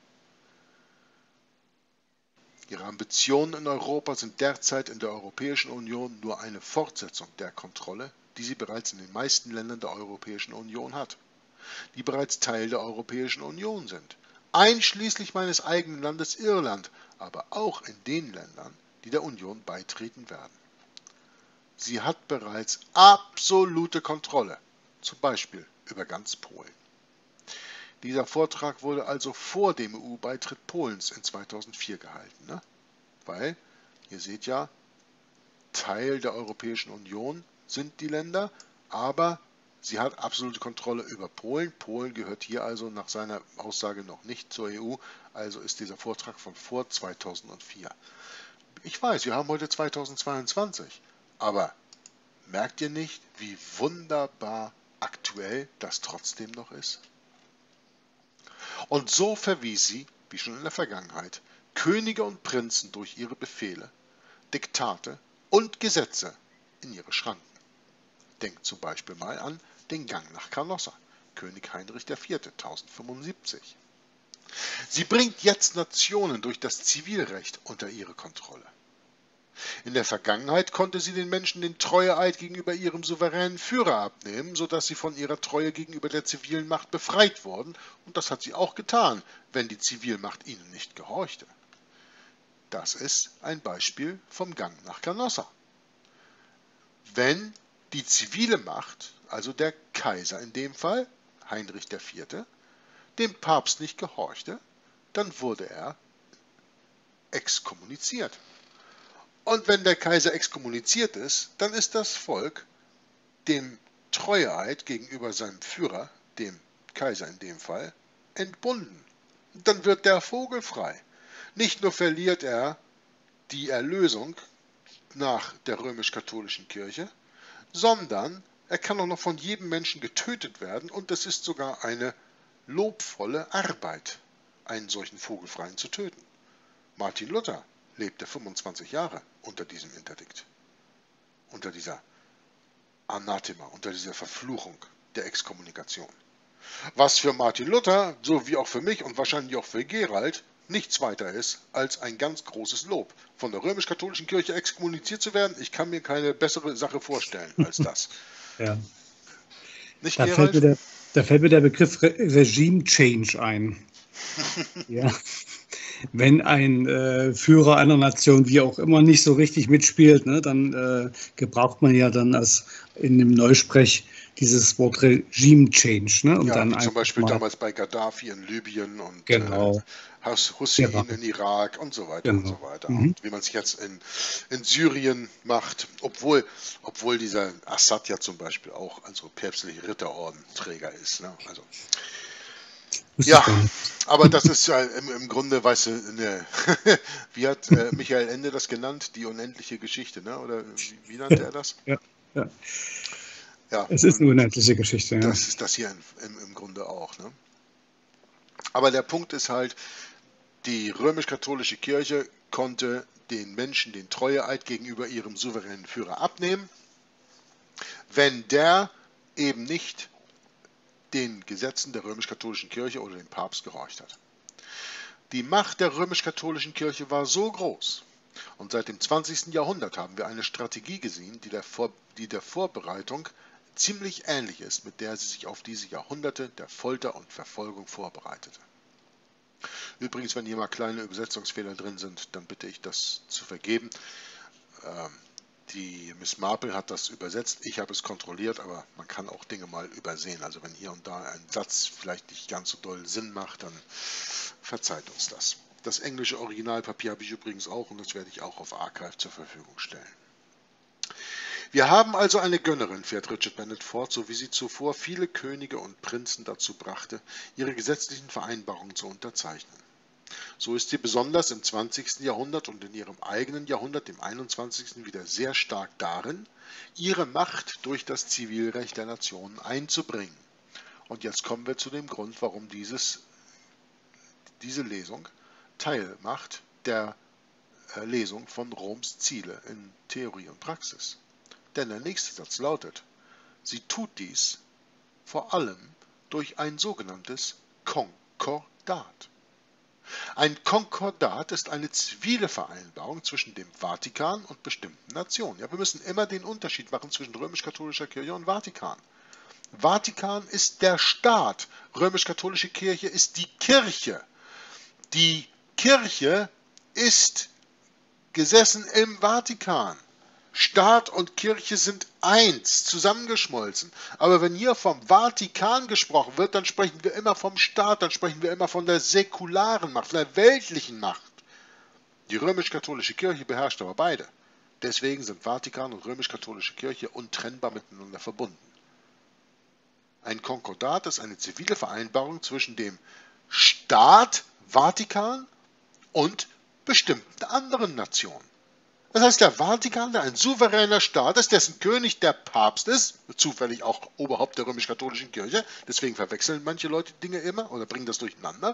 Ihre Ambitionen in Europa sind derzeit in der Europäischen Union nur eine Fortsetzung der Kontrolle, die sie bereits in den meisten Ländern der Europäischen Union hat, die bereits Teil der Europäischen Union sind, einschließlich meines eigenen Landes Irland, aber auch in den Ländern, die der Union beitreten werden. Sie hat bereits absolute Kontrolle, zum Beispiel über ganz Polen. Dieser Vortrag wurde also vor dem EU-Beitritt Polens in 2004 gehalten, ne? Weil, ihr seht ja, Teil der Europäischen Union sind die Länder, aber sie hat absolute Kontrolle über Polen. Polen gehört hier also nach seiner Aussage noch nicht zur EU, also ist dieser Vortrag von vor 2004. Ich weiß, wir haben heute 2022, aber merkt ihr nicht, wie wunderbar aktuell das trotzdem noch ist? Und so verwies sie, wie schon in der Vergangenheit, Könige und Prinzen durch ihre Befehle, Diktate und Gesetze in ihre Schranken. Denkt zum Beispiel mal an den Gang nach Canossa, König Heinrich IV. 1075. Sie bringt jetzt Nationen durch das Zivilrecht unter ihre Kontrolle. In der Vergangenheit konnte sie den Menschen den Treueeid gegenüber ihrem souveränen Führer abnehmen, sodass sie von ihrer Treue gegenüber der zivilen Macht befreit wurden, und das hat sie auch getan, wenn die Zivilmacht ihnen nicht gehorchte. Das ist ein Beispiel vom Gang nach Canossa. Wenn die zivile Macht, also der Kaiser in dem Fall, Heinrich IV., dem Papst nicht gehorchte, dann wurde er exkommuniziert. Und wenn der Kaiser exkommuniziert ist, dann ist das Volk dem Treueeid gegenüber seinem Führer, dem Kaiser in dem Fall, entbunden. Dann wird der Vogel frei. Nicht nur verliert er die Erlösung nach der römisch-katholischen Kirche, sondern er kann auch noch von jedem Menschen getötet werden, und es ist sogar eine lobvolle Arbeit, einen solchen Vogelfreien zu töten. Martin Luther lebte 25 Jahre unter diesem Interdikt, unter dieser Anathema, unter dieser Verfluchung der Exkommunikation. Was für Martin Luther, so wie auch für mich und wahrscheinlich auch für Gerald, nichts weiter ist als ein ganz großes Lob. Von der römisch-katholischen Kirche exkommuniziert zu werden, ich kann mir keine bessere Sache vorstellen als das. Ja. Nicht, Da Gerald? fällt mir der Begriff Regime Change ein. Ja. Wenn ein Führer einer Nation, wie auch immer, nicht so richtig mitspielt, ne, dann gebraucht man ja dann in dem Neusprech dieses Wort Regime Change. Ne, Ja, dann wie zum Beispiel mal, damals bei Gaddafi in Libyen und genau, Hussein genau, in Irak und so weiter und genau. so weiter. Mhm. Und wie man sich jetzt in Syrien macht, obwohl dieser Assad ja zum Beispiel auch also päpstliche Ritterordenträger ist. Ne? Also Wusste ich Ja, gar nicht. aber das ist ja im Grunde, weißt du, ne, wie hat Michael Ende das genannt? Die unendliche Geschichte, ne? Oder wie nannte Ja, er das? ja, ja. Ja, Es ist und eine unendliche Geschichte, ja. das ist das hier im Grunde auch, ne? Aber der Punkt ist halt, die römisch-katholische Kirche konnte den Menschen den Treueeid gegenüber ihrem souveränen Führer abnehmen, wenn der eben nicht den Gesetzen der römisch-katholischen Kirche oder dem Papst gehorcht hat. Die Macht der römisch-katholischen Kirche war so groß, und seit dem 20. Jahrhundert haben wir eine Strategie gesehen, die der Vorbereitung ziemlich ähnlich ist, mit der sie sich auf diese Jahrhunderte der Folter und Verfolgung vorbereitete. Übrigens, wenn hier mal kleine Übersetzungsfehler drin sind, dann bitte ich das zu vergeben. Die Miss Marple hat das übersetzt, ich habe es kontrolliert, aber man kann auch Dinge mal übersehen. Also wenn hier und da ein Satz vielleicht nicht ganz so doll Sinn macht, dann verzeiht uns das. Das englische Originalpapier habe ich übrigens auch und das werde ich auch auf Archive zur Verfügung stellen. Wir haben also eine Gönnerin, fährt Richard Bennett fort, so wie sie zuvor viele Könige und Prinzen dazu brachte, ihre gesetzlichen Vereinbarungen zu unterzeichnen. So ist sie besonders im 20. Jahrhundert und in ihrem eigenen Jahrhundert, dem 21. wieder sehr stark darin, ihre Macht durch das Zivilrecht der Nationen einzubringen. Und jetzt kommen wir zu dem Grund, warum diese Lesung Teil macht der Lesung von Roms Ziele in Theorie und Praxis. Denn der nächste Satz lautet, sie tut dies vor allem durch ein sogenanntes Konkordat. Ein Konkordat ist eine zivile Vereinbarung zwischen dem Vatikan und bestimmten Nationen. Ja, wir müssen immer den Unterschied machen zwischen römisch-katholischer Kirche und Vatikan. Vatikan ist der Staat, römisch-katholische Kirche ist die Kirche. Die Kirche ist gesessen im Vatikan. Staat und Kirche sind eins, zusammengeschmolzen. Aber wenn hier vom Vatikan gesprochen wird, dann sprechen wir immer vom Staat, dann sprechen wir immer von der säkularen Macht, von der weltlichen Macht. Die römisch-katholische Kirche beherrscht aber beide. Deswegen sind Vatikan und römisch-katholische Kirche untrennbar miteinander verbunden. Ein Konkordat ist eine zivile Vereinbarung zwischen dem Staat Vatikan und bestimmten anderen Nationen. Das heißt, der Vatikan, der ein souveräner Staat ist, dessen König der Papst ist, zufällig auch Oberhaupt der römisch-katholischen Kirche, deswegen verwechseln manche Leute Dinge immer oder bringen das durcheinander.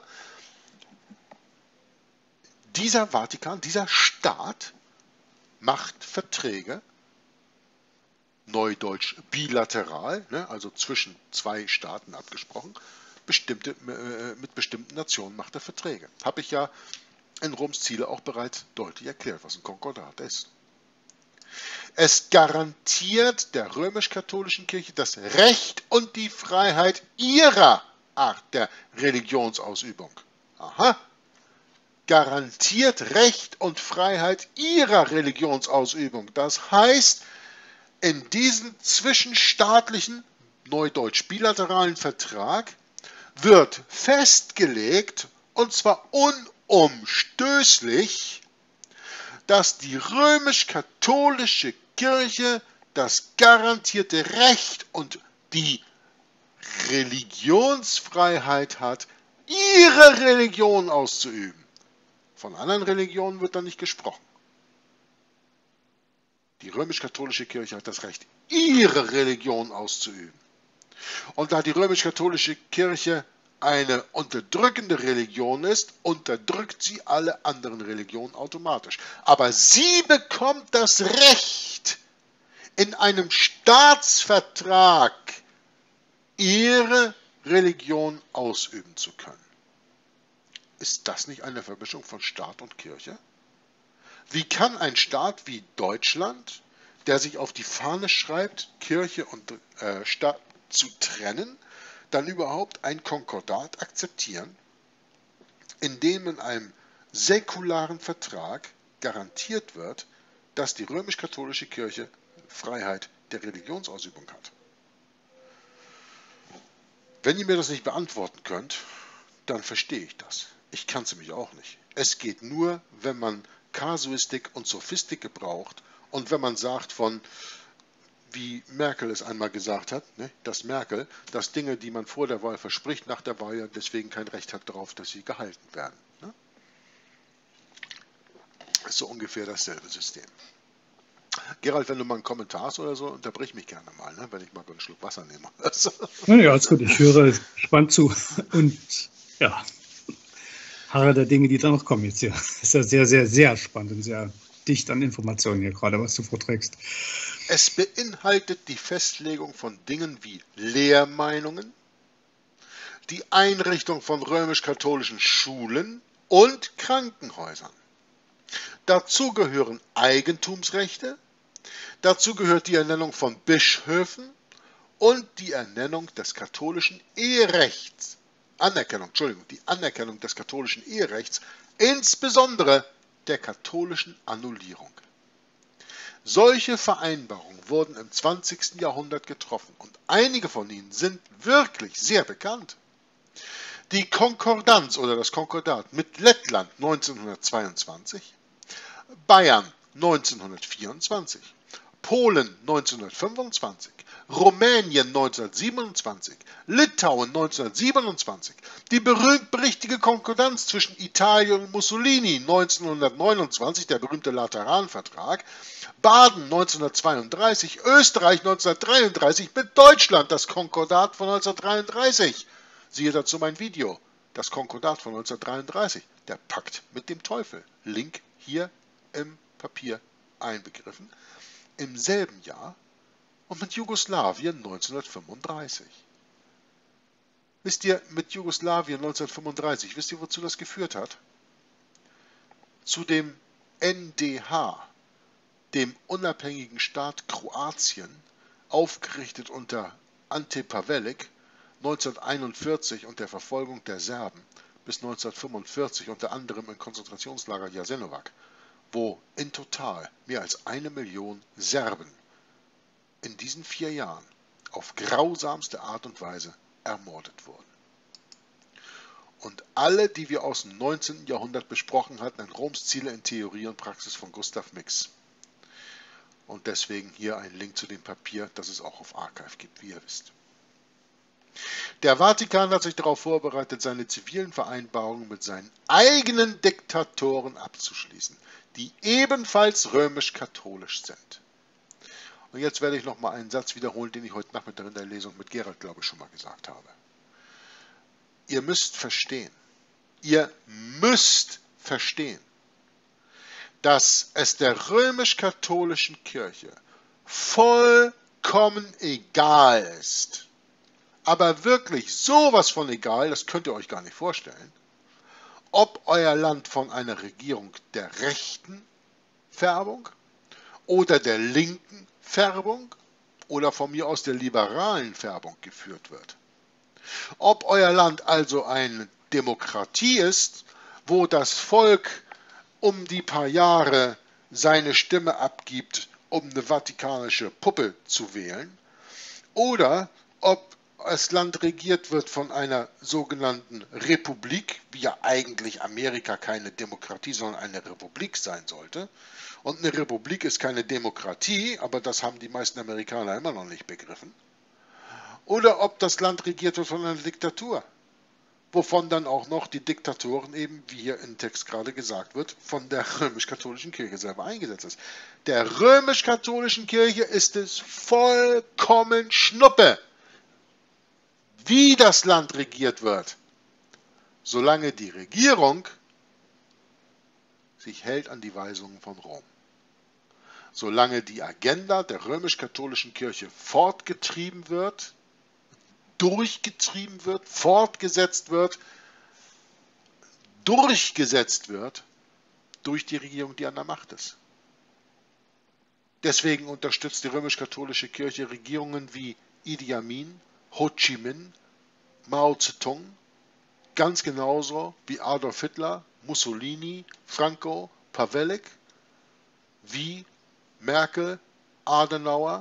Dieser Vatikan, dieser Staat macht Verträge, neudeutsch bilateral, ne, also zwischen zwei Staaten abgesprochen, mit bestimmten Nationen macht er Verträge. Habe ich ja in Roms Ziele auch bereits deutlich erklärt, was ein Konkordat ist. Es garantiert der römisch-katholischen Kirche das Recht und die Freiheit ihrer Art der Religionsausübung. Aha. Garantiert Recht und Freiheit ihrer Religionsausübung. Das heißt, in diesem zwischenstaatlichen, neudeutsch bilateralen Vertrag wird festgelegt, und zwar unumstößlich, dass die römisch-katholische Kirche das garantierte Recht und die Religionsfreiheit hat, ihre Religion auszuüben. Von anderen Religionen wird da nicht gesprochen. Die römisch-katholische Kirche hat das Recht, ihre Religion auszuüben. Und da die römisch-katholische Kirche eine unterdrückende Religion ist, unterdrückt sie alle anderen Religionen automatisch. Aber sie bekommt das Recht, in einem Staatsvertrag ihre Religion ausüben zu können. Ist das nicht eine Vermischung von Staat und Kirche? Wie kann ein Staat wie Deutschland, der sich auf die Fahne schreibt, Kirche und Staat zu trennen, dann überhaupt ein Konkordat akzeptieren, in dem in einem säkularen Vertrag garantiert wird, dass die römisch-katholische Kirche Freiheit der Religionsausübung hat? Wenn ihr mir das nicht beantworten könnt, dann verstehe ich das. Ich kann es nämlich auch nicht. Es geht nur, wenn man Kasuistik und Sophistik gebraucht und wenn man sagt wie Merkel es einmal gesagt hat, ne, dass Dinge, die man vor der Wahl verspricht, nach der Wahl ja deswegen kein Recht hat darauf, dass sie gehalten werden. Ne? Ist so ungefähr dasselbe System. Gerald, wenn du mal einen Kommentar hast oder so, unterbrich mich gerne mal, ne, wenn ich mal einen Schluck Wasser nehme. Ja, alles gut, ich höre gespannt zu und ja, harre der Dinge, die da noch kommen jetzt hier. Ist ja sehr, sehr, sehr spannend und sehr dicht an Informationen hier gerade, was du vorträgst. Es beinhaltet die Festlegung von Dingen wie Lehrmeinungen, die Einrichtung von römisch-katholischen Schulen und Krankenhäusern. Dazu gehören Eigentumsrechte, dazu gehört die Ernennung von Bischöfen und die Ernennung des katholischen Eherechts. Die Anerkennung des katholischen Eherechts, insbesondere der katholischen Annullierung. Solche Vereinbarungen wurden im 20. Jahrhundert getroffen und einige von ihnen sind wirklich sehr bekannt. Die Konkordanz oder das Konkordat mit Lettland 1922, Bayern 1924, Polen 1925, Rumänien 1927, Litauen 1927, die berühmt-berichtigte Konkordanz zwischen Italien und Mussolini 1929, der berühmte Lateranvertrag, Baden 1932, Österreich 1933 mit Deutschland, das Konkordat von 1933. Siehe dazu mein Video, das Konkordat von 1933, der Pakt mit dem Teufel. Link hier im Papier einbegriffen. Im selben Jahr und mit Jugoslawien 1935. Wisst ihr, mit Jugoslawien 1935, wisst ihr, wozu das geführt hat? Zu dem NDH, dem unabhängigen Staat Kroatien, aufgerichtet unter Ante Pavelic 1941 und der Verfolgung der Serben bis 1945 unter anderem im Konzentrationslager Jasenovac, wo in total mehr als 1 Million Serben in diesen 4 Jahren auf grausamste Art und Weise ermordet wurden. Und alle, die wir aus dem 19. Jahrhundert besprochen hatten, in Roms Ziele in Theorie und Praxis von Gustav Mix. Und deswegen hier ein Link zu dem Papier, das es auch auf Archive gibt, wie ihr wisst. Der Vatikan hat sich darauf vorbereitet, seine zivilen Vereinbarungen mit seinen eigenen Diktatoren abzuschließen, die ebenfalls römisch-katholisch sind. Und jetzt werde ich nochmal einen Satz wiederholen, den ich heute Nachmittag in der Lesung mit Gerald, glaube ich, schon mal gesagt habe. Ihr müsst verstehen, dass es der römisch-katholischen Kirche vollkommen egal ist, aber wirklich sowas von egal, das könnt ihr euch gar nicht vorstellen, ob euer Land von einer Regierung der rechten Färbung oder der linken Färbung oder von mir aus der liberalen Färbung geführt wird. Ob euer Land also eine Demokratie ist, wo das Volk um die paar Jahre seine Stimme abgibt, um eine vatikanische Puppe zu wählen, oder ob das Land regiert wird von einer sogenannten Republik, wie ja eigentlich Amerika keine Demokratie, sondern eine Republik sein sollte. Und eine Republik ist keine Demokratie, aber das haben die meisten Amerikaner immer noch nicht begriffen. Oder ob das Land regiert wird von einer Diktatur, wovon dann auch noch die Diktatoren eben, wie hier im Text gerade gesagt wird, von der römisch-katholischen Kirche selber eingesetzt ist. Der römisch-katholischen Kirche ist es vollkommen Schnuppe, wie das Land regiert wird, solange die Regierung sich hält an die Weisungen von Rom. Solange die Agenda der römisch-katholischen Kirche fortgetrieben wird, durchgetrieben wird, fortgesetzt wird, durchgesetzt wird durch die Regierung, die an der Macht ist. Deswegen unterstützt die römisch-katholische Kirche Regierungen wie Idi Amin, Ho Chi Minh, Mao Zedong, ganz genauso wie Adolf Hitler, Mussolini, Franco, Pavelic, wie Merkel, Adenauer,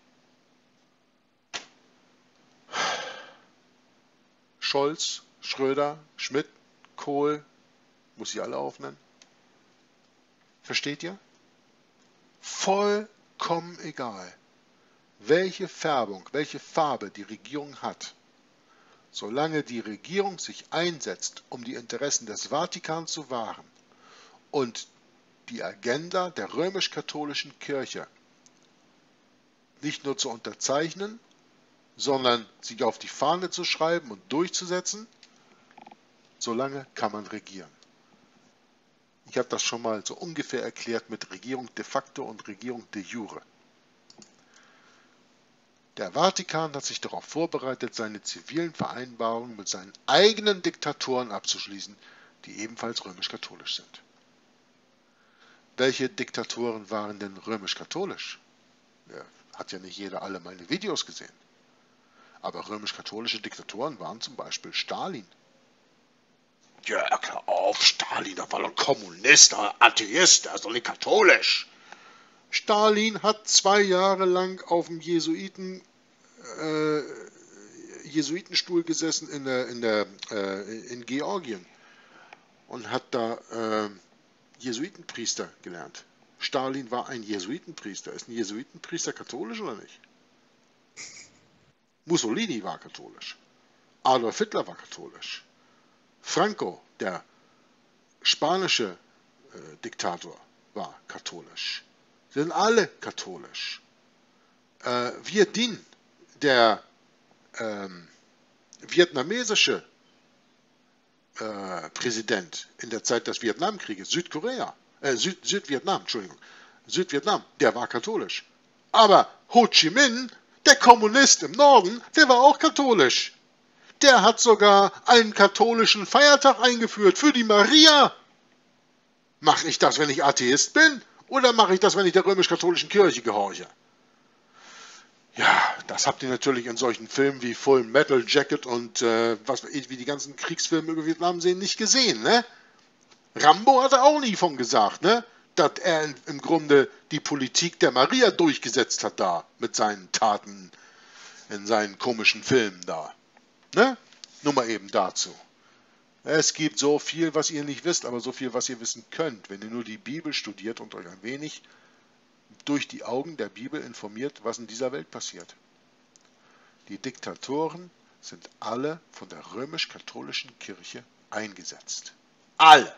Scholz, Schröder, Schmidt, Kohl, muss ich alle aufnennen. Versteht ihr? Vollkommen egal, welche Färbung, welche Farbe die Regierung hat, solange die Regierung sich einsetzt, um die Interessen des Vatikan zu wahren und die Agenda der römisch-katholischen Kirche nicht nur zu unterzeichnen, sondern sich auf die Fahne zu schreiben und durchzusetzen, solange kann man regieren. Ich habe das schon mal so ungefähr erklärt mit Regierung de facto und Regierung de jure. Der Vatikan hat sich darauf vorbereitet, seine zivilen Vereinbarungen mit seinen eigenen Diktatoren abzuschließen, die ebenfalls römisch-katholisch sind. Welche Diktatoren waren denn römisch-katholisch? Ja, hat ja nicht jeder alle meine Videos gesehen. Aber römisch-katholische Diktatoren waren zum Beispiel Stalin. Ja, klar auf, Stalin, der war ein Kommunist, ein Atheist, der ist doch nicht katholisch. Stalin hat 2 Jahre lang auf dem Jesuitenstuhl gesessen in Georgien und hat da Jesuitenpriester gelernt. Stalin war ein Jesuitenpriester. Ist ein Jesuitenpriester katholisch oder nicht? Mussolini war katholisch. Adolf Hitler war katholisch. Franco, der spanische Diktator, war katholisch. Sie sind alle katholisch. Viet Dinh, der vietnamesische Präsident in der Zeit des Vietnamkrieges, Südvietnam, der war katholisch. Aber Ho Chi Minh, der Kommunist im Norden, der war auch katholisch. Der hat sogar einen katholischen Feiertag eingeführt für die Maria. Mache ich das, wenn ich Atheist bin? Oder mache ich das, wenn ich der römisch-katholischen Kirche gehorche? Ja, das habt ihr natürlich in solchen Filmen wie Full Metal Jacket und wie die ganzen Kriegsfilme über Vietnam sehen, nicht gesehen, ne? Rambo hat er auch nie von gesagt, ne? Dass er im Grunde die Politik der Maria durchgesetzt hat da, mit seinen Taten in seinen komischen Filmen da. Ne? Nur mal eben dazu. Es gibt so viel, was ihr nicht wisst, aber so viel, was ihr wissen könnt, wenn ihr nur die Bibel studiert und euch ein wenig durch die Augen der Bibel informiert, was in dieser Welt passiert. Die Diktatoren sind alle von der römisch-katholischen Kirche eingesetzt. Alle.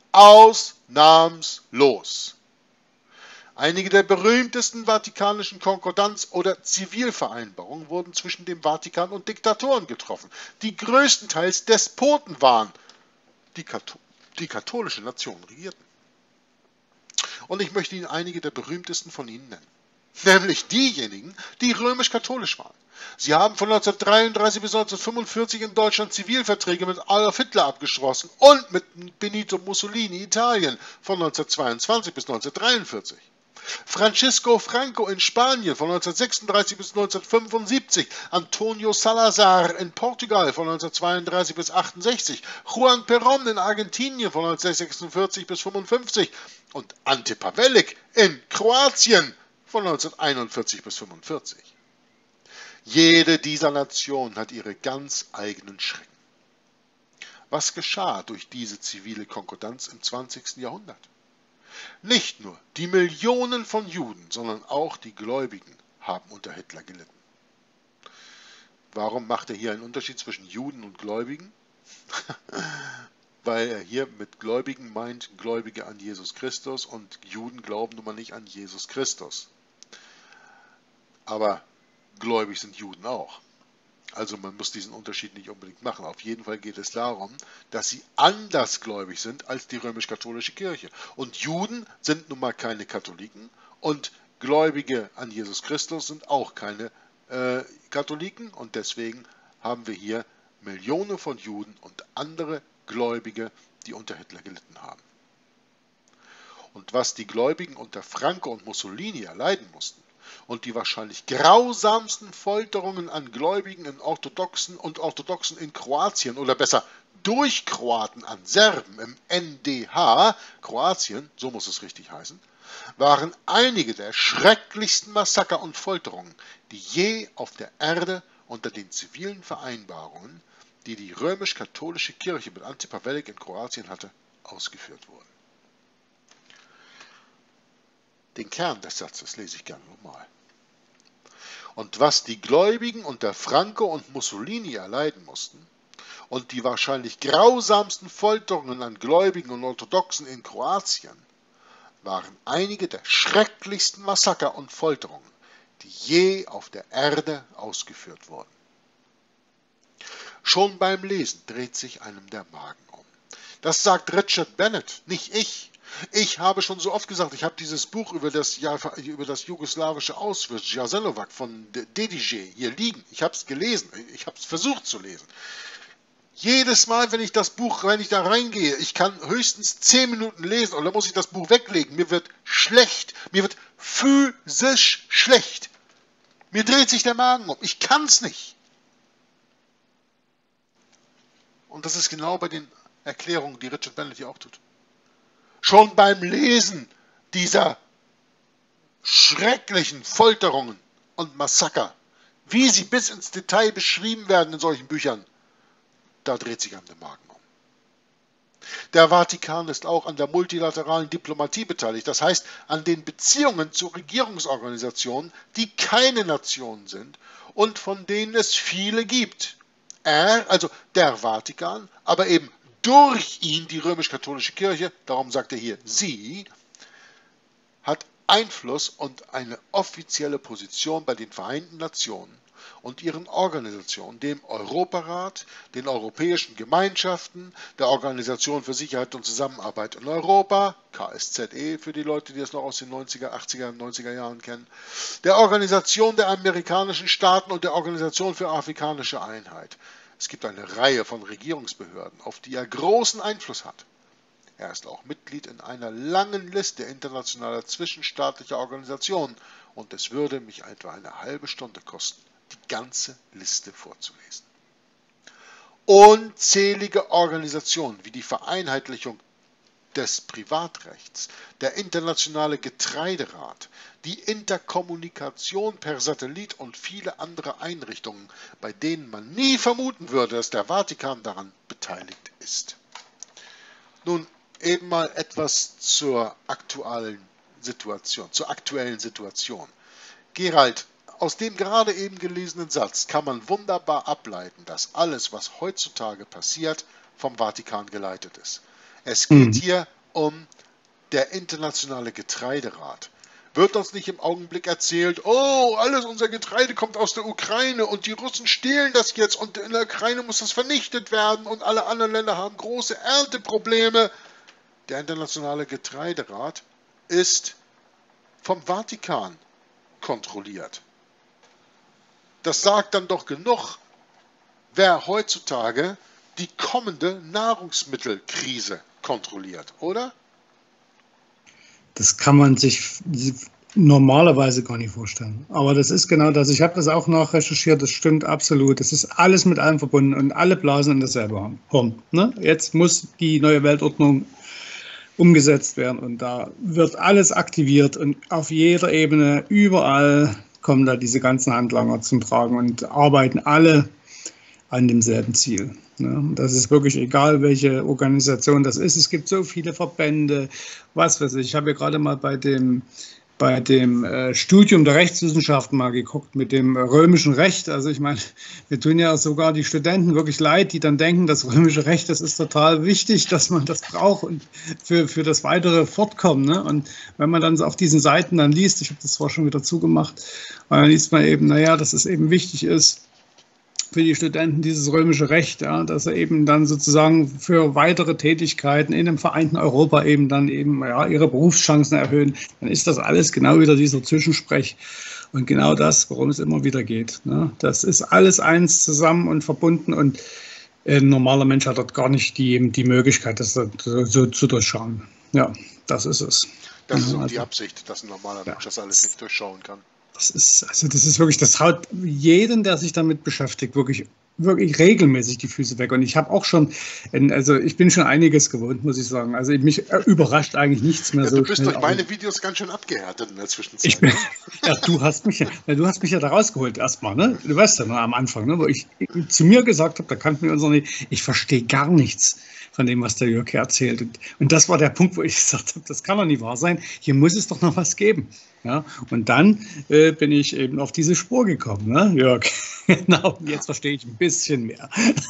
Ausnahmslos. Einige der berühmtesten vatikanischen Konkordanz- oder Zivilvereinbarungen wurden zwischen dem Vatikan und Diktatoren getroffen, die größtenteils Despoten waren, die katholische Nationen regierten. Und ich möchte Ihnen einige der berühmtesten von ihnen nennen. Nämlich diejenigen, die römisch-katholisch waren. Sie haben von 1933 bis 1945 in Deutschland Zivilverträge mit Adolf Hitler abgeschlossen und mit Benito Mussolini Italien von 1922 bis 1943. Francisco Franco in Spanien von 1936 bis 1975, Antonio Salazar in Portugal von 1932 bis 1968, Juan Perón in Argentinien von 1946 bis 1955 und Ante Pavelic in Kroatien von 1941 bis 1945. Jede dieser Nationen hat ihre ganz eigenen Schrecken. Was geschah durch diese zivile Konkordanz im 20. Jahrhundert? Nicht nur die Millionen von Juden, sondern auch die Gläubigen haben unter Hitler gelitten. Warum macht er hier einen Unterschied zwischen Juden und Gläubigen? Weil er hier mit Gläubigen meint Gläubige an Jesus Christus und Juden glauben nun mal nicht an Jesus Christus. Aber gläubig sind Juden auch. Also man muss diesen Unterschied nicht unbedingt machen. Auf jeden Fall geht es darum, dass sie andersgläubig sind als die römisch-katholische Kirche. Und Juden sind nun mal keine Katholiken und Gläubige an Jesus Christus sind auch keine Katholiken. Und deswegen haben wir hier Millionen von Juden und andere Gläubige, die unter Hitler gelitten haben. Und was die Gläubigen unter Franco und Mussolini erleiden mussten, und die wahrscheinlich grausamsten Folterungen an Gläubigen in Orthodoxen in Kroatien oder besser durch Kroaten an Serben im NDH, Kroatien, so muss es richtig heißen, waren einige der schrecklichsten Massaker und Folterungen, die je auf der Erde unter den zivilen Vereinbarungen, die die römisch-katholische Kirche mit Ante Pavelic in Kroatien hatte, ausgeführt wurden. Den Kern des Satzes lese ich gerne nochmal. und was die Gläubigen unter Franco und Mussolini erleiden mussten und die wahrscheinlich grausamsten Folterungen an Gläubigen und Orthodoxen in Kroatien, waren einige der schrecklichsten Massaker und Folterungen, die je auf der Erde ausgeführt wurden. Schon beim Lesen dreht sich einem der Magen um. Das sagt Richard Bennett, nicht ich. Ich habe schon so oft gesagt, ich habe dieses Buch über das jugoslawische Auschwitz, Jasenovac von Dedijer hier liegen. Ich habe es gelesen, ich habe es versucht zu lesen. Jedes Mal, wenn ich da reingehe, ich kann höchstens 10 Minuten lesen und dann muss ich das Buch weglegen. Mir wird schlecht, mir wird physisch schlecht. Mir dreht sich der Magen um, ich kann es nicht. Und das ist genau bei den Erklärungen, die Richard Bennett hier auch tut. Schon beim Lesen dieser schrecklichen Folterungen und Massaker, wie sie bis ins Detail beschrieben werden in solchen Büchern, da dreht sich einem der Magen um. Der Vatikan ist auch an der multilateralen Diplomatie beteiligt, das heißt an den Beziehungen zu Regierungsorganisationen, die keine Nationen sind und von denen es viele gibt. Also der Vatikan, aber eben durch ihn die römisch-katholische Kirche, darum sagt er hier sie, hat Einfluss und eine offizielle Position bei den Vereinten Nationen und ihren Organisationen, dem Europarat, den Europäischen Gemeinschaften, der Organisation für Sicherheit und Zusammenarbeit in Europa, KSZE für die Leute, die es noch aus den 90er, 80er und 90er Jahren kennen, der Organisation der amerikanischen Staaten und der Organisation für afrikanische Einheit. Es gibt eine Reihe von Regierungsbehörden, auf die er großen Einfluss hat. Er ist auch Mitglied in einer langen Liste internationaler zwischenstaatlicher Organisationen und es würde mich etwa eine halbe Stunde kosten, die ganze Liste vorzulesen. Unzählige Organisationen wie die Vereinheitlichung des Privatrechts, der Internationale Getreiderat, die Interkommunikation per Satellit und viele andere Einrichtungen, bei denen man nie vermuten würde, dass der Vatikan daran beteiligt ist. Nun eben mal etwas zur aktuellen Situation. Gerald, aus dem gerade eben gelesenen Satz kann man wunderbar ableiten, dass alles, was heutzutage passiert, vom Vatikan geleitet ist. Es geht hier um der Internationale Getreiderat. Wird uns nicht im Augenblick erzählt, oh, alles unser Getreide kommt aus der Ukraine und die Russen stehlen das jetzt und in der Ukraine muss das vernichtet werden und alle anderen Länder haben große Ernteprobleme. Der Internationale Getreiderat ist vom Vatikan kontrolliert. Das sagt dann doch genug, wer heutzutage die kommende Nahrungsmittelkrise kontrolliert, oder? Das kann man sich normalerweise gar nicht vorstellen. Aber das ist genau das. Ich habe das auch nachrecherchiert, das stimmt absolut. Das ist alles mit allem verbunden und alle blasen in dasselbe Horn. Ne? Jetzt muss die neue Weltordnung umgesetzt werden und da wird alles aktiviert und auf jeder Ebene, überall kommen da diese ganzen Handlanger zum Tragen und arbeiten alle an demselben Ziel. Das ist wirklich egal, welche Organisation das ist. Es gibt so viele Verbände, was weiß ich. Ich habe ja gerade mal bei dem Studium der Rechtswissenschaften mal geguckt mit dem römischen Recht. Also ich meine, wir tun ja sogar die Studenten wirklich leid, die dann denken, das römische Recht, das ist total wichtig, dass man das braucht und für das weitere Fortkommen. Ne? Und wenn man dann auf diesen Seiten dann liest, ich habe das zwar schon wieder zugemacht, aber dann liest man eben, naja, dass es eben wichtig ist, für die Studenten dieses römische Recht, ja, dass er eben dann sozusagen für weitere Tätigkeiten in dem vereinten Europa eben dann eben ja, ihre Berufschancen erhöhen, dann ist das alles genau wieder dieser Zwischensprech und genau das, worum es immer wieder geht. Ne? Das ist alles eins zusammen und verbunden und ein normaler Mensch hat dort gar nicht die Möglichkeit, das so zu durchschauen. Ja, das ist es. Das ist auch die Absicht, dass ein normaler Mensch das alles nicht durchschauen kann. Das ist wirklich, das haut jeden, der sich damit beschäftigt, wirklich regelmäßig die Füße weg. Und ich habe auch schon, also ich bin schon einiges gewohnt, muss ich sagen. Also mich überrascht eigentlich nichts mehr so schnell. Du bist durch meine auf. Videos ganz schön abgehärtet in der Zwischenzeit. Ja, du hast mich ja da rausgeholt erstmal, ne? Du weißt ja noch am Anfang, ne? Wo ich zu mir gesagt habe, da kannten wir uns noch nicht, ich verstehe gar nichts von dem, was der Jörg hier erzählt. Und das war der Punkt, wo ich gesagt habe, das kann doch nicht wahr sein. Hier muss es doch noch was geben. Ja, und dann bin ich eben auf diese Spur gekommen, ne, Jörg? Genau, und jetzt verstehe ich ein bisschen mehr.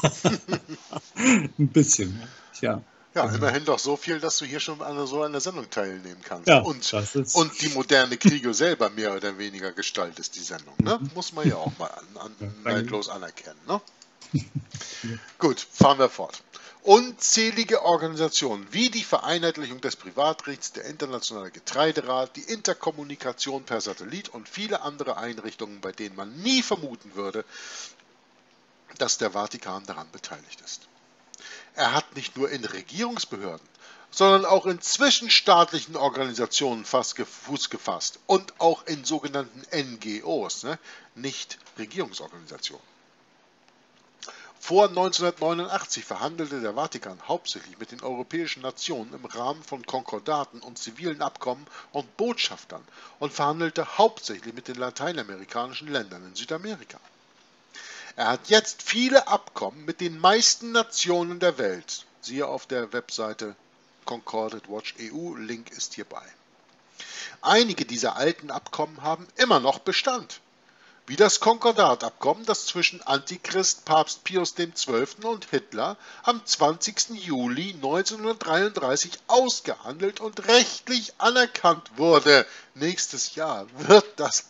Ein bisschen mehr, ja. Ja, Genau. immerhin doch so viel, dass du hier schon an so einer Sendung teilnehmen kannst. Ja, und die moderne Kriege selber mehr oder weniger gestaltest, die Sendung. Ne? Muss man ja auch mal neidlos anerkennen. Ne? Gut, fahren wir fort. Unzählige Organisationen wie die Vereinheitlichung des Privatrechts, der Internationale Getreiderat, die Interkommunikation per Satellit und viele andere Einrichtungen, bei denen man nie vermuten würde, dass der Vatikan daran beteiligt ist. Er hat nicht nur in Regierungsbehörden, sondern auch in zwischenstaatlichen Organisationen Fuß gefasst und auch in sogenannten NGOs, nicht Regierungsorganisationen. Vor 1989 verhandelte der Vatikan hauptsächlich mit den europäischen Nationen im Rahmen von Konkordaten und zivilen Abkommen und Botschaftern und verhandelte hauptsächlich mit den lateinamerikanischen Ländern in Südamerika. Er hat jetzt viele Abkommen mit den meisten Nationen der Welt. Siehe auf der Webseite Concordat Watch EU, Link ist hierbei. Einige dieser alten Abkommen haben immer noch Bestand. Wie das Konkordatabkommen, das zwischen Antichrist Papst Pius XII. Und Hitler am 20. Juli 1933 ausgehandelt und rechtlich anerkannt wurde. Nächstes Jahr wird das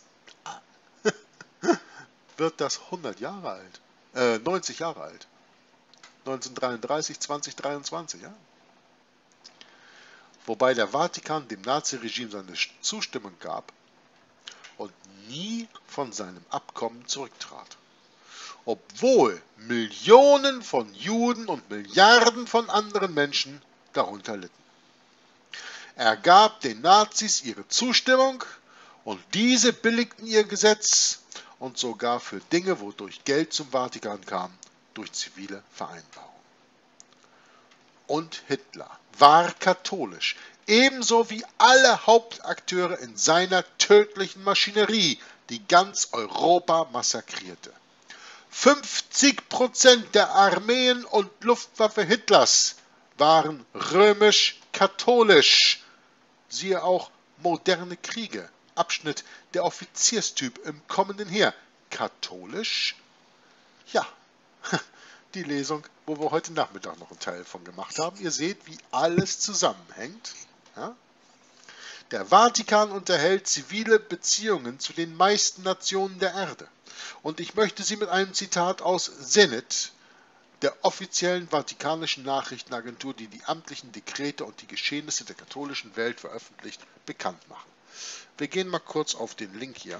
100 Jahre alt, 90 Jahre alt. 1933, 2023, ja. Wobei der Vatikan dem Naziregime seine Zustimmung gab und nie von seinem Abkommen zurücktrat. Obwohl Millionen von Juden und Milliarden von anderen Menschen darunter litten. Er gab den Nazis ihre Zustimmung und diese billigten ihr Gesetz und sogar für Dinge, wodurch Geld zum Vatikan kam, durch zivile Vereinbarungen. Und Hitler war katholisch, ebenso wie alle Hauptakteure in seiner tödlichen Maschinerie, die ganz Europa massakrierte. 50% der Armeen und Luftwaffe Hitlers waren römisch-katholisch. Siehe auch Moderne Kriege, Abschnitt der Offizierstyp im kommenden Heer. Katholisch? Ja, die Lesung, wo wir heute Nachmittag noch einen Teil von gemacht haben. Ihr seht, wie alles zusammenhängt. Ja? Der Vatikan unterhält zivile Beziehungen zu den meisten Nationen der Erde. Und ich möchte sie mit einem Zitat aus Zenit, der offiziellen vatikanischen Nachrichtenagentur, die die amtlichen Dekrete und die Geschehnisse der katholischen Welt veröffentlicht, bekannt machen. Wir gehen mal kurz auf den Link hier.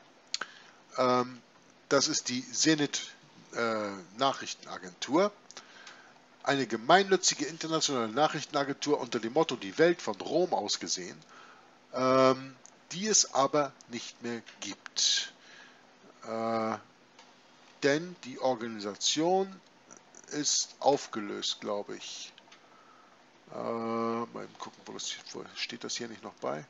Das ist die Zenit Nachrichtenagentur, eine gemeinnützige internationale Nachrichtenagentur unter dem Motto Die Welt von Rom aus gesehen, die es aber nicht mehr gibt. Denn die Organisation ist aufgelöst, glaube ich. Mal gucken, wo steht das hier nicht noch bei?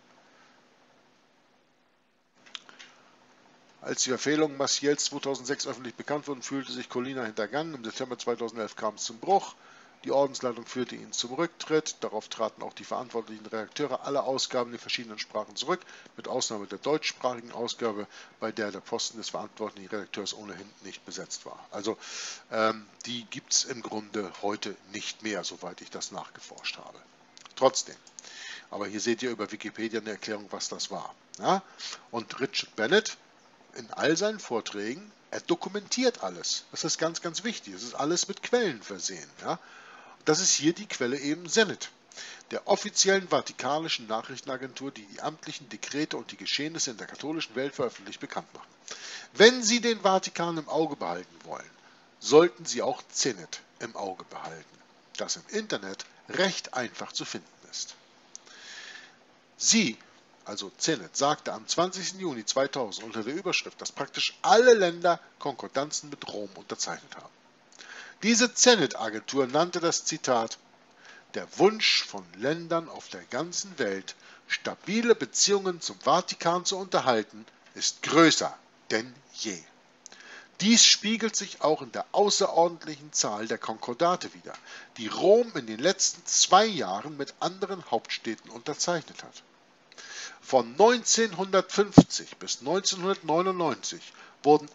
Als die Verfehlungen Maciels 2006 öffentlich bekannt wurden, fühlte sich Collina hintergangen. Im September 2011 kam es zum Bruch. Die Ordensleitung führte ihn zum Rücktritt. Darauf traten auch die verantwortlichen Redakteure aller Ausgaben in den verschiedenen Sprachen zurück, mit Ausnahme der deutschsprachigen Ausgabe, bei der der Posten des verantwortlichen Redakteurs ohnehin nicht besetzt war. Also die gibt es im Grunde heute nicht mehr, soweit ich das nachgeforscht habe. Trotzdem. Aber hier seht ihr über Wikipedia eine Erklärung, was das war. Ja? Und Richard Bennett, in all seinen Vorträgen, er dokumentiert alles. Das ist ganz, ganz wichtig. Es ist alles mit Quellen versehen. Ja? Das ist hier die Quelle eben Zenit, der offiziellen vatikanischen Nachrichtenagentur, die die amtlichen Dekrete und die Geschehnisse in der katholischen Welt veröffentlicht bekannt machen. Wenn Sie den Vatikan im Auge behalten wollen, sollten Sie auch Zenit im Auge behalten, das im Internet recht einfach zu finden ist. Sie, also Zenit, sagte am 20. Juni 2000 unter der Überschrift, dass praktisch alle Länder Konkordanzen mit Rom unterzeichnet haben. Diese Zenit-Agentur nannte das Zitat: Der Wunsch von Ländern auf der ganzen Welt, stabile Beziehungen zum Vatikan zu unterhalten, ist größer denn je. Dies spiegelt sich auch in der außerordentlichen Zahl der Konkordate wider, die Rom in den letzten 2 Jahren mit anderen Hauptstädten unterzeichnet hat. Von 1950 bis 1999 wurden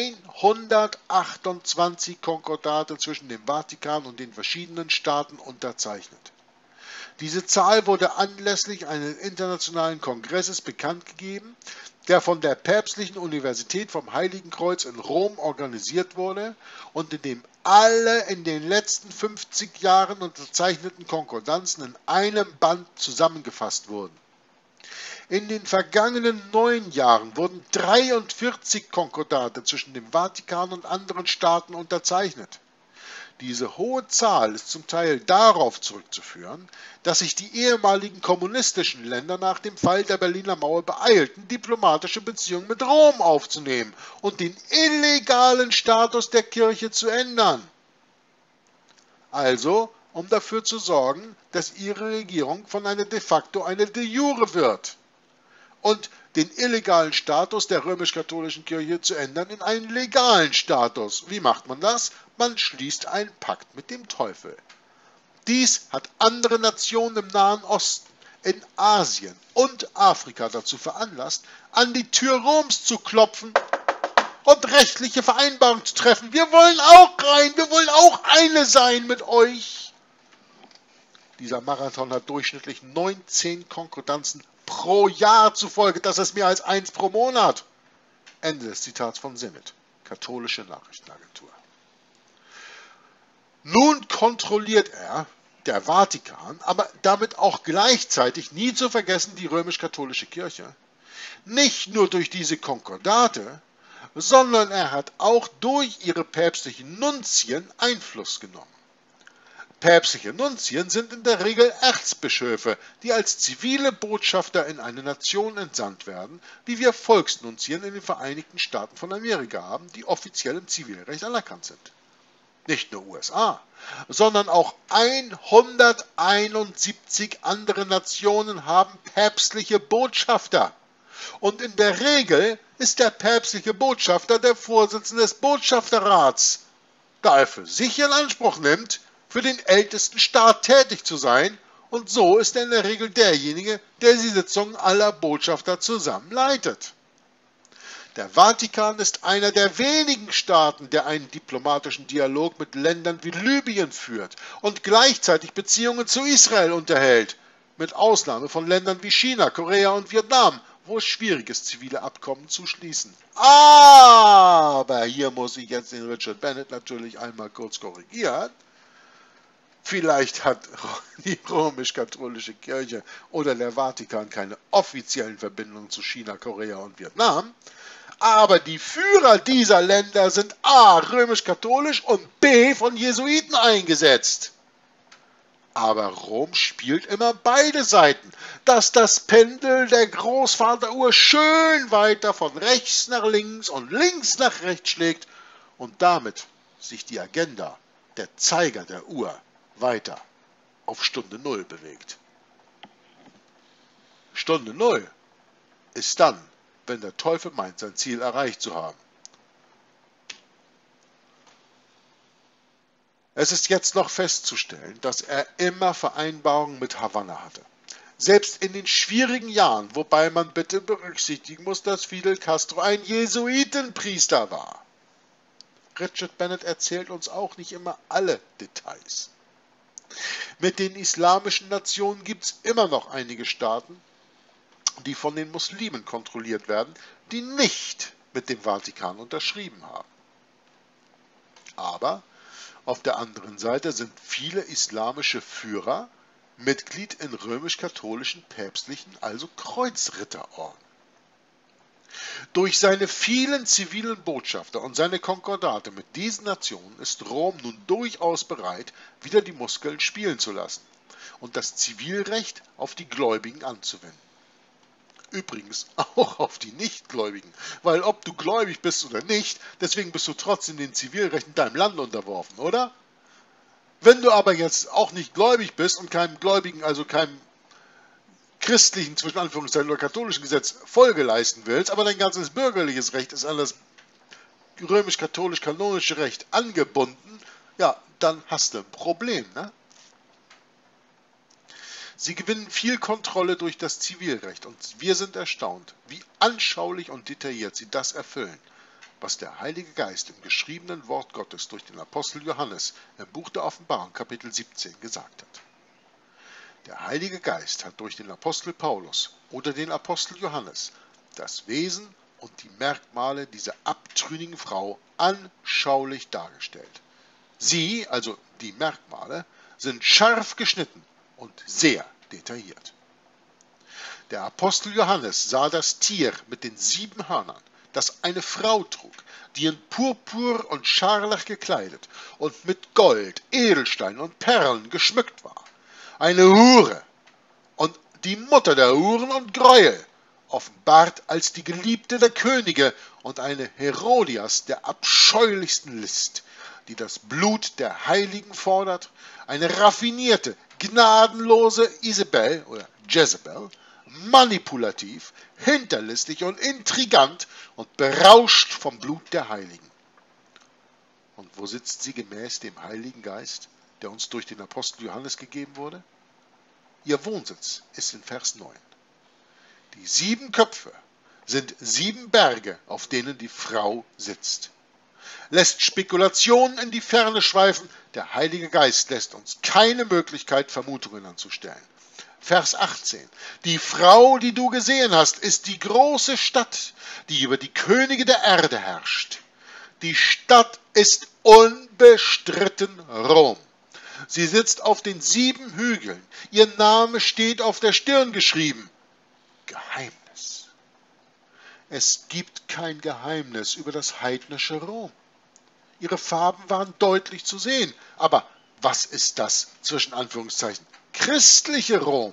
128 Konkordate zwischen dem Vatikan und den verschiedenen Staaten unterzeichnet. Diese Zahl wurde anlässlich eines internationalen Kongresses bekannt gegeben, der von der Päpstlichen Universität vom Heiligen Kreuz in Rom organisiert wurde und in dem alle in den letzten 50 Jahren unterzeichneten Konkordanzen in einem Band zusammengefasst wurden. In den vergangenen 9 Jahren wurden 43 Konkordate zwischen dem Vatikan und anderen Staaten unterzeichnet. Diese hohe Zahl ist zum Teil darauf zurückzuführen, dass sich die ehemaligen kommunistischen Länder nach dem Fall der Berliner Mauer beeilten, diplomatische Beziehungen mit Rom aufzunehmen und den illegalen Status der Kirche zu ändern. Also, um dafür zu sorgen, dass ihre Regierung von einer de facto eine de jure wird und den illegalen Status der römisch-katholischen Kirche zu ändern in einen legalen Status. Wie macht man das? Man schließt einen Pakt mit dem Teufel. Dies hat andere Nationen im Nahen Osten, in Asien und Afrika dazu veranlasst, an die Tür Roms zu klopfen und rechtliche Vereinbarungen zu treffen. Wir wollen auch rein, wir wollen auch eine sein mit euch. Dieser Marathon hat durchschnittlich 19 Konkordanzen pro Jahr zufolge. Das ist mehr als 1 pro Monat. Ende des Zitats von Sinnet, katholische Nachrichtenagentur. Nun kontrolliert er, der Vatikan, aber damit auch gleichzeitig, nie zu vergessen, die römisch-katholische Kirche, nicht nur durch diese Konkordate, sondern er hat auch durch ihre päpstlichen Nunzien Einfluss genommen. Päpstliche Nunzien sind in der Regel Erzbischöfe, die als zivile Botschafter in eine Nation entsandt werden, wie wir Volksnunzien in den Vereinigten Staaten von Amerika haben, die offiziell im Zivilrecht anerkannt sind. Nicht nur USA, sondern auch 171 andere Nationen haben päpstliche Botschafter. Und in der Regel ist der päpstliche Botschafter der Vorsitzende des Botschafterrats, da er für sich in Anspruch nimmt, für den ältesten Staat tätig zu sein, und so ist er in der Regel derjenige, der die Sitzungen aller Botschafter zusammenleitet. Der Vatikan ist einer der wenigen Staaten, der einen diplomatischen Dialog mit Ländern wie Libyen führt und gleichzeitig Beziehungen zu Israel unterhält, mit Ausnahme von Ländern wie China, Korea und Vietnam, wo es schwierig ist, zivile Abkommen zu schließen. Aber hier muss ich jetzt den Richard Bennett natürlich einmal kurz korrigieren. Vielleicht hat die römisch-katholische Kirche oder der Vatikan keine offiziellen Verbindungen zu China, Korea und Vietnam, aber die Führer dieser Länder sind a. römisch-katholisch und b. von Jesuiten eingesetzt. Aber Rom spielt immer beide Seiten, dass das Pendel der Großvateruhr schön weiter von rechts nach links und links nach rechts schlägt und damit sich die Agenda, der Zeiger der Uhr, weiter auf Stunde Null bewegt. Stunde Null ist dann, wenn der Teufel meint, sein Ziel erreicht zu haben. Es ist jetzt noch festzustellen, dass er immer Vereinbarungen mit Havanna hatte. Selbst in den schwierigen Jahren, wobei man bitte berücksichtigen muss, dass Fidel Castro ein Jesuitenpriester war. Richard Bennett erzählt uns auch nicht immer alle Details. Mit den islamischen Nationen gibt es immer noch einige Staaten, die von den Muslimen kontrolliert werden, die nicht mit dem Vatikan unterschrieben haben. Aber auf der anderen Seite sind viele islamische Führer Mitglied in römisch-katholischen päpstlichen, also Kreuzritterorden. Durch seine vielen zivilen Botschafter und seine Konkordate mit diesen Nationen ist Rom nun durchaus bereit, wieder die Muskeln spielen zu lassen und das Zivilrecht auf die Gläubigen anzuwenden. Übrigens auch auf die Nichtgläubigen, weil ob du gläubig bist oder nicht, deswegen bist du trotzdem den Zivilrechten in deinem Land unterworfen, oder? Wenn du aber jetzt auch nicht gläubig bist und keinem Gläubigen, also keinem christlichen, zwischen Anführungszeichen, oder katholischen Gesetz Folge leisten willst, aber dein ganzes bürgerliches Recht ist an das römisch-katholisch-kanonische Recht angebunden, ja, dann hast du ein Problem, ne? Sie gewinnen viel Kontrolle durch das Zivilrecht und wir sind erstaunt, wie anschaulich und detailliert sie das erfüllen, was der Heilige Geist im geschriebenen Wort Gottes durch den Apostel Johannes im Buch der Offenbarung Kapitel 17 gesagt hat. Der Heilige Geist hat durch den Apostel Paulus oder den Apostel Johannes das Wesen und die Merkmale dieser abtrünnigen Frau anschaulich dargestellt. Sie, also die Merkmale, sind scharf geschnitten und sehr detailliert. Der Apostel Johannes sah das Tier mit den 7 Hörnern, das eine Frau trug, die in Purpur und Scharlach gekleidet und mit Gold, Edelsteinen und Perlen geschmückt war. Eine Hure und die Mutter der Huren und Gräuel, offenbart als die Geliebte der Könige und eine Herodias der abscheulichsten List, die das Blut der Heiligen fordert, eine raffinierte, gnadenlose Isabel oder Jezebel, manipulativ, hinterlistig und intrigant und berauscht vom Blut der Heiligen. Und wo sitzt sie gemäß dem Heiligen Geist, der uns durch den Apostel Johannes gegeben wurde? Ihr Wohnsitz ist in Vers 9. Die 7 Köpfe sind 7 Berge, auf denen die Frau sitzt. Lässt Spekulationen in die Ferne schweifen, der Heilige Geist lässt uns keine Möglichkeit, Vermutungen anzustellen. Vers 18. Die Frau, die du gesehen hast, ist die große Stadt, die über die Könige der Erde herrscht. Die Stadt ist unbestritten Rom. Sie sitzt auf den 7 Hügeln. Ihr Name steht auf der Stirn geschrieben. Geheimnis. Es gibt kein Geheimnis über das heidnische Rom. Ihre Farben waren deutlich zu sehen. Aber was ist das, zwischen Anführungszeichen, christliche Rom?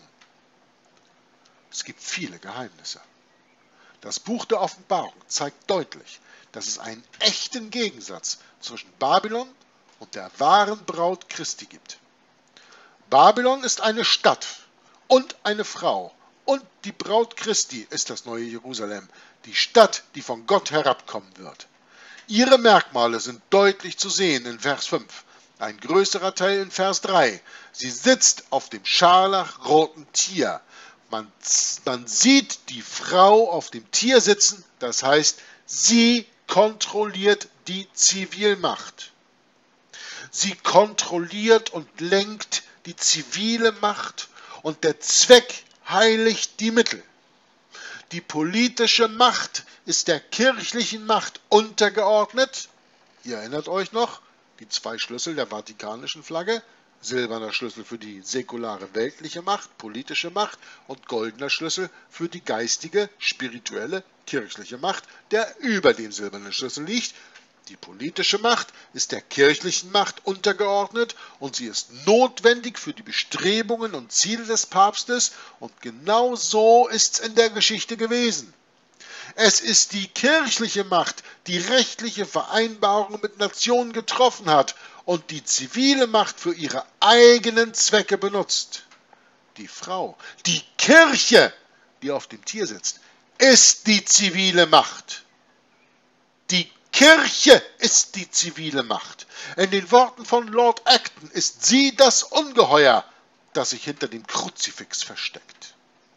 Es gibt viele Geheimnisse. Das Buch der Offenbarung zeigt deutlich, dass es einen echten Gegensatz zwischen Babylon und der wahren Braut Christi gibt. Babylon ist eine Stadt und eine Frau und die Braut Christi ist das neue Jerusalem, die Stadt, die von Gott herabkommen wird. Ihre Merkmale sind deutlich zu sehen in Vers 5, ein größerer Teil in Vers 3. Sie sitzt auf dem scharlachroten Tier. Man sieht die Frau auf dem Tier sitzen, das heißt, sie kontrolliert die Zivilmacht. Sie kontrolliert und lenkt die zivile Macht und der Zweck heiligt die Mittel. Die politische Macht ist der kirchlichen Macht untergeordnet. Ihr erinnert euch noch, die 2 Schlüssel der vatikanischen Flagge, silberner Schlüssel für die säkulare weltliche Macht, politische Macht und goldener Schlüssel für die geistige, spirituelle, kirchliche Macht, der über dem silbernen Schlüssel liegt. Die politische Macht ist der kirchlichen Macht untergeordnet und sie ist notwendig für die Bestrebungen und Ziele des Papstes und genau so ist es in der Geschichte gewesen. Es ist die kirchliche Macht, die rechtliche Vereinbarungen mit Nationen getroffen hat und die zivile Macht für ihre eigenen Zwecke benutzt. Die Frau, die Kirche, die auf dem Tier sitzt, ist die zivile Macht. Die Kirche ist die zivile Macht. In den Worten von Lord Acton ist sie das Ungeheuer, das sich hinter dem Kruzifix versteckt.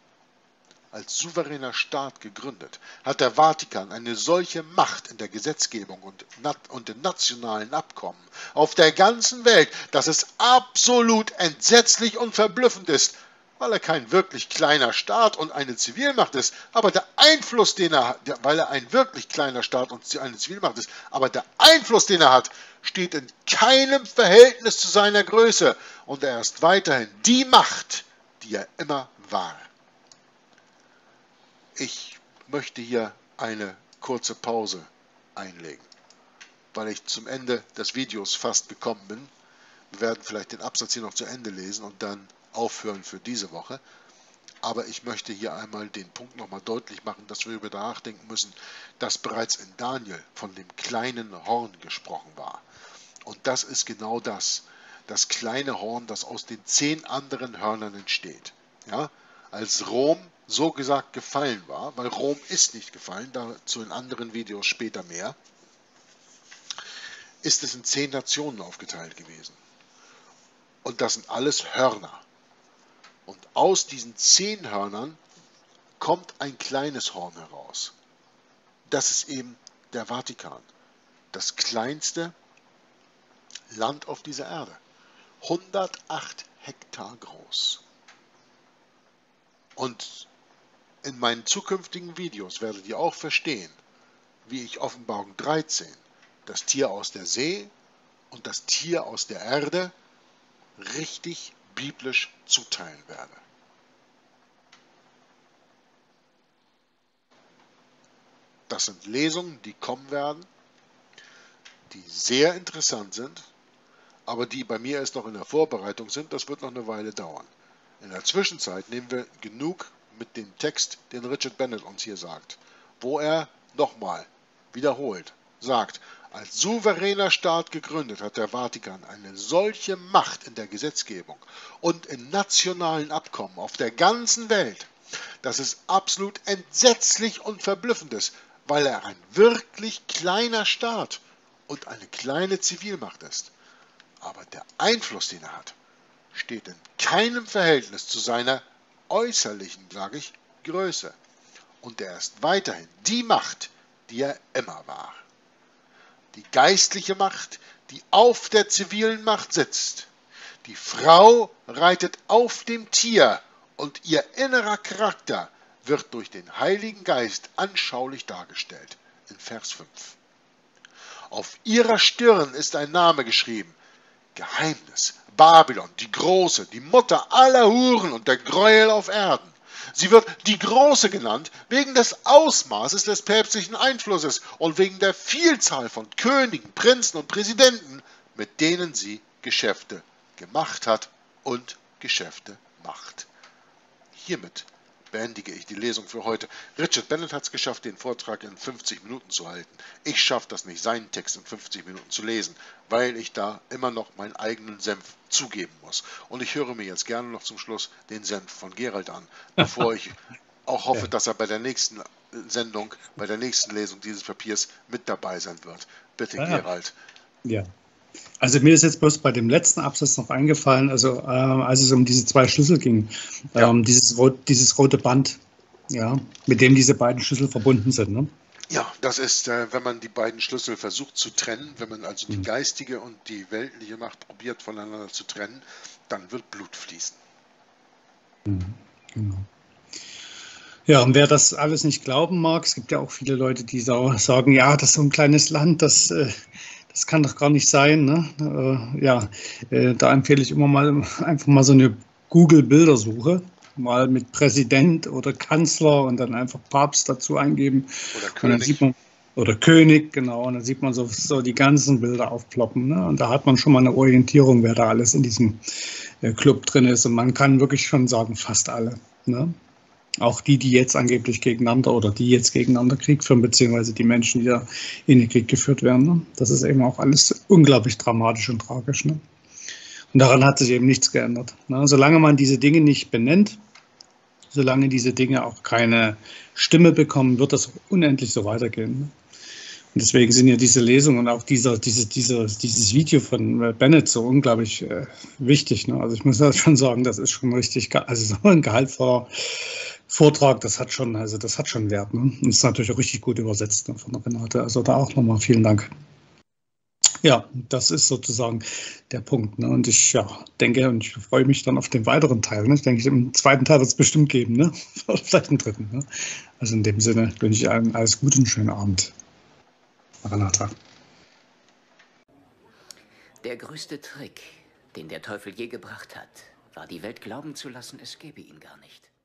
Als souveräner Staat gegründet, hat der Vatikan eine solche Macht in der Gesetzgebung und in nationalen Abkommen auf der ganzen Welt, dass es absolut entsetzlich und verblüffend ist, weil er kein wirklich kleiner Staat und eine Zivilmacht ist, aber der Einfluss, den er hat, weil er ein wirklich kleiner Staat und eine Zivilmacht ist, aber der Einfluss, den er hat, steht in keinem Verhältnis zu seiner Größe und er ist weiterhin die Macht, die er immer war. Ich möchte hier eine kurze Pause einlegen, weil ich zum Ende des Videos fast gekommen bin. Wir werden vielleicht den Absatz hier noch zu Ende lesen und dann aufhören für diese Woche. Aber ich möchte hier einmal den Punkt nochmal deutlich machen, dass wir darüber nachdenken müssen, dass bereits in Daniel von dem kleinen Horn gesprochen war. Und das ist genau das kleine Horn, das aus den 10 anderen Hörnern entsteht. Ja? Als Rom so gesagt gefallen war, weil Rom ist nicht gefallen, dazu in anderen Videos später mehr, ist es in 10 Nationen aufgeteilt gewesen. Und das sind alles Hörner. Und aus diesen 10 Hörnern kommt ein kleines Horn heraus. Das ist eben der Vatikan. Das kleinste Land auf dieser Erde. 108 Hektar groß. Und in meinen zukünftigen Videos werdet ihr auch verstehen, wie ich Offenbarung 13, das Tier aus der See und das Tier aus der Erde, richtig biblisch zuteilen werde. Das sind Lesungen, die kommen werden, die sehr interessant sind, aber die bei mir erst noch in der Vorbereitung sind. Das wird noch eine Weile dauern. In der Zwischenzeit nehmen wir genug mit dem Text, den Richard Bennett uns hier sagt, wo er nochmal wiederholt sagt, als souveräner Staat gegründet hat der Vatikan eine solche Macht in der Gesetzgebung und in nationalen Abkommen auf der ganzen Welt, dass es absolut entsetzlich und verblüffend ist, weil er ein wirklich kleiner Staat und eine kleine Zivilmacht ist. Aber der Einfluss, den er hat, steht in keinem Verhältnis zu seiner äußerlichen, sage ich, Größe. Und er ist weiterhin die Macht, die er immer war. Die geistliche Macht, die auf der zivilen Macht sitzt. Die Frau reitet auf dem Tier und ihr innerer Charakter wird durch den Heiligen Geist anschaulich dargestellt. In Vers 5. Auf ihrer Stirn ist ein Name geschrieben. Geheimnis, Babylon, die Große, die Mutter aller Huren und der Gräuel auf Erden. Sie wird die Große genannt wegen des Ausmaßes des päpstlichen Einflusses und wegen der Vielzahl von Königen, Prinzen und Präsidenten, mit denen sie Geschäfte gemacht hat und Geschäfte macht. Hiermit beendige ich die Lesung für heute. Richard Bennett hat es geschafft, den Vortrag in 50 Minuten zu halten. Ich schaffe das nicht, seinen Text in 50 Minuten zu lesen, weil ich da immer noch meinen eigenen Senf zugeben muss. Und ich höre mir jetzt gerne noch zum Schluss den Senf von Gerald an, bevor ich auch hoffe, dass er bei der nächsten Sendung, bei der nächsten Lesung dieses Papiers mit dabei sein wird. Bitte, Gerald. Ja. Also mir ist jetzt bloß bei dem letzten Absatz noch eingefallen, also als es um diese 2 Schlüssel ging, dieses rote Band, ja, mit dem diese beiden Schlüssel verbunden sind. Ne? Ja, das ist, wenn man die beiden Schlüssel versucht zu trennen, wenn man also die geistige und die weltliche Macht probiert voneinander zu trennen, dann wird Blut fließen. Genau. Ja, und wer das alles nicht glauben mag, es gibt ja auch viele Leute, die sagen, ja, das ist so ein kleines Land, das kann doch gar nicht sein. Ne? Da empfehle ich immer mal einfach mal so eine Google-Bildersuche, mal mit Präsident oder Kanzler und dann einfach Papst dazu eingeben. Oder König. Und dann sieht man, oder König, genau, und dann sieht man so die ganzen Bilder aufploppen. Ne? Und da hat man schon mal eine Orientierung, wer da alles in diesem Club drin ist. Und man kann wirklich schon sagen, fast alle. Ne? Auch die jetzt angeblich gegeneinander oder die jetzt gegeneinander Krieg führen, beziehungsweise die Menschen, die da in den Krieg geführt werden. Ne? Das ist eben auch alles unglaublich dramatisch und tragisch. Ne? Und daran hat sich eben nichts geändert. Ne? Solange man diese Dinge nicht benennt, solange diese Dinge auch keine Stimme bekommen, wird das unendlich so weitergehen. Ne? Und deswegen sind ja diese Lesungen und auch dieses Video von Bennett so unglaublich wichtig. Ne? Also ich muss das schon sagen, das ist schon richtig, also so ein gehaltvoller Vortrag, das hat schon Wert. Ne? Und ist natürlich auch richtig gut übersetzt, ne, von der Renate. Also da auch nochmal vielen Dank. Ja, das ist sozusagen der Punkt. Ne? Und ich denke und ich freue mich dann auf den weiteren Teil. Ne? Ich denke, im zweiten Teil wird es bestimmt geben, ne? Oder vielleicht im dritten. Ne? Also in dem Sinne wünsche ich allen alles Gute und einen schönen Abend. Renata. Der größte Trick, den der Teufel je gebracht hat, war die Welt glauben zu lassen, es gäbe ihn gar nicht.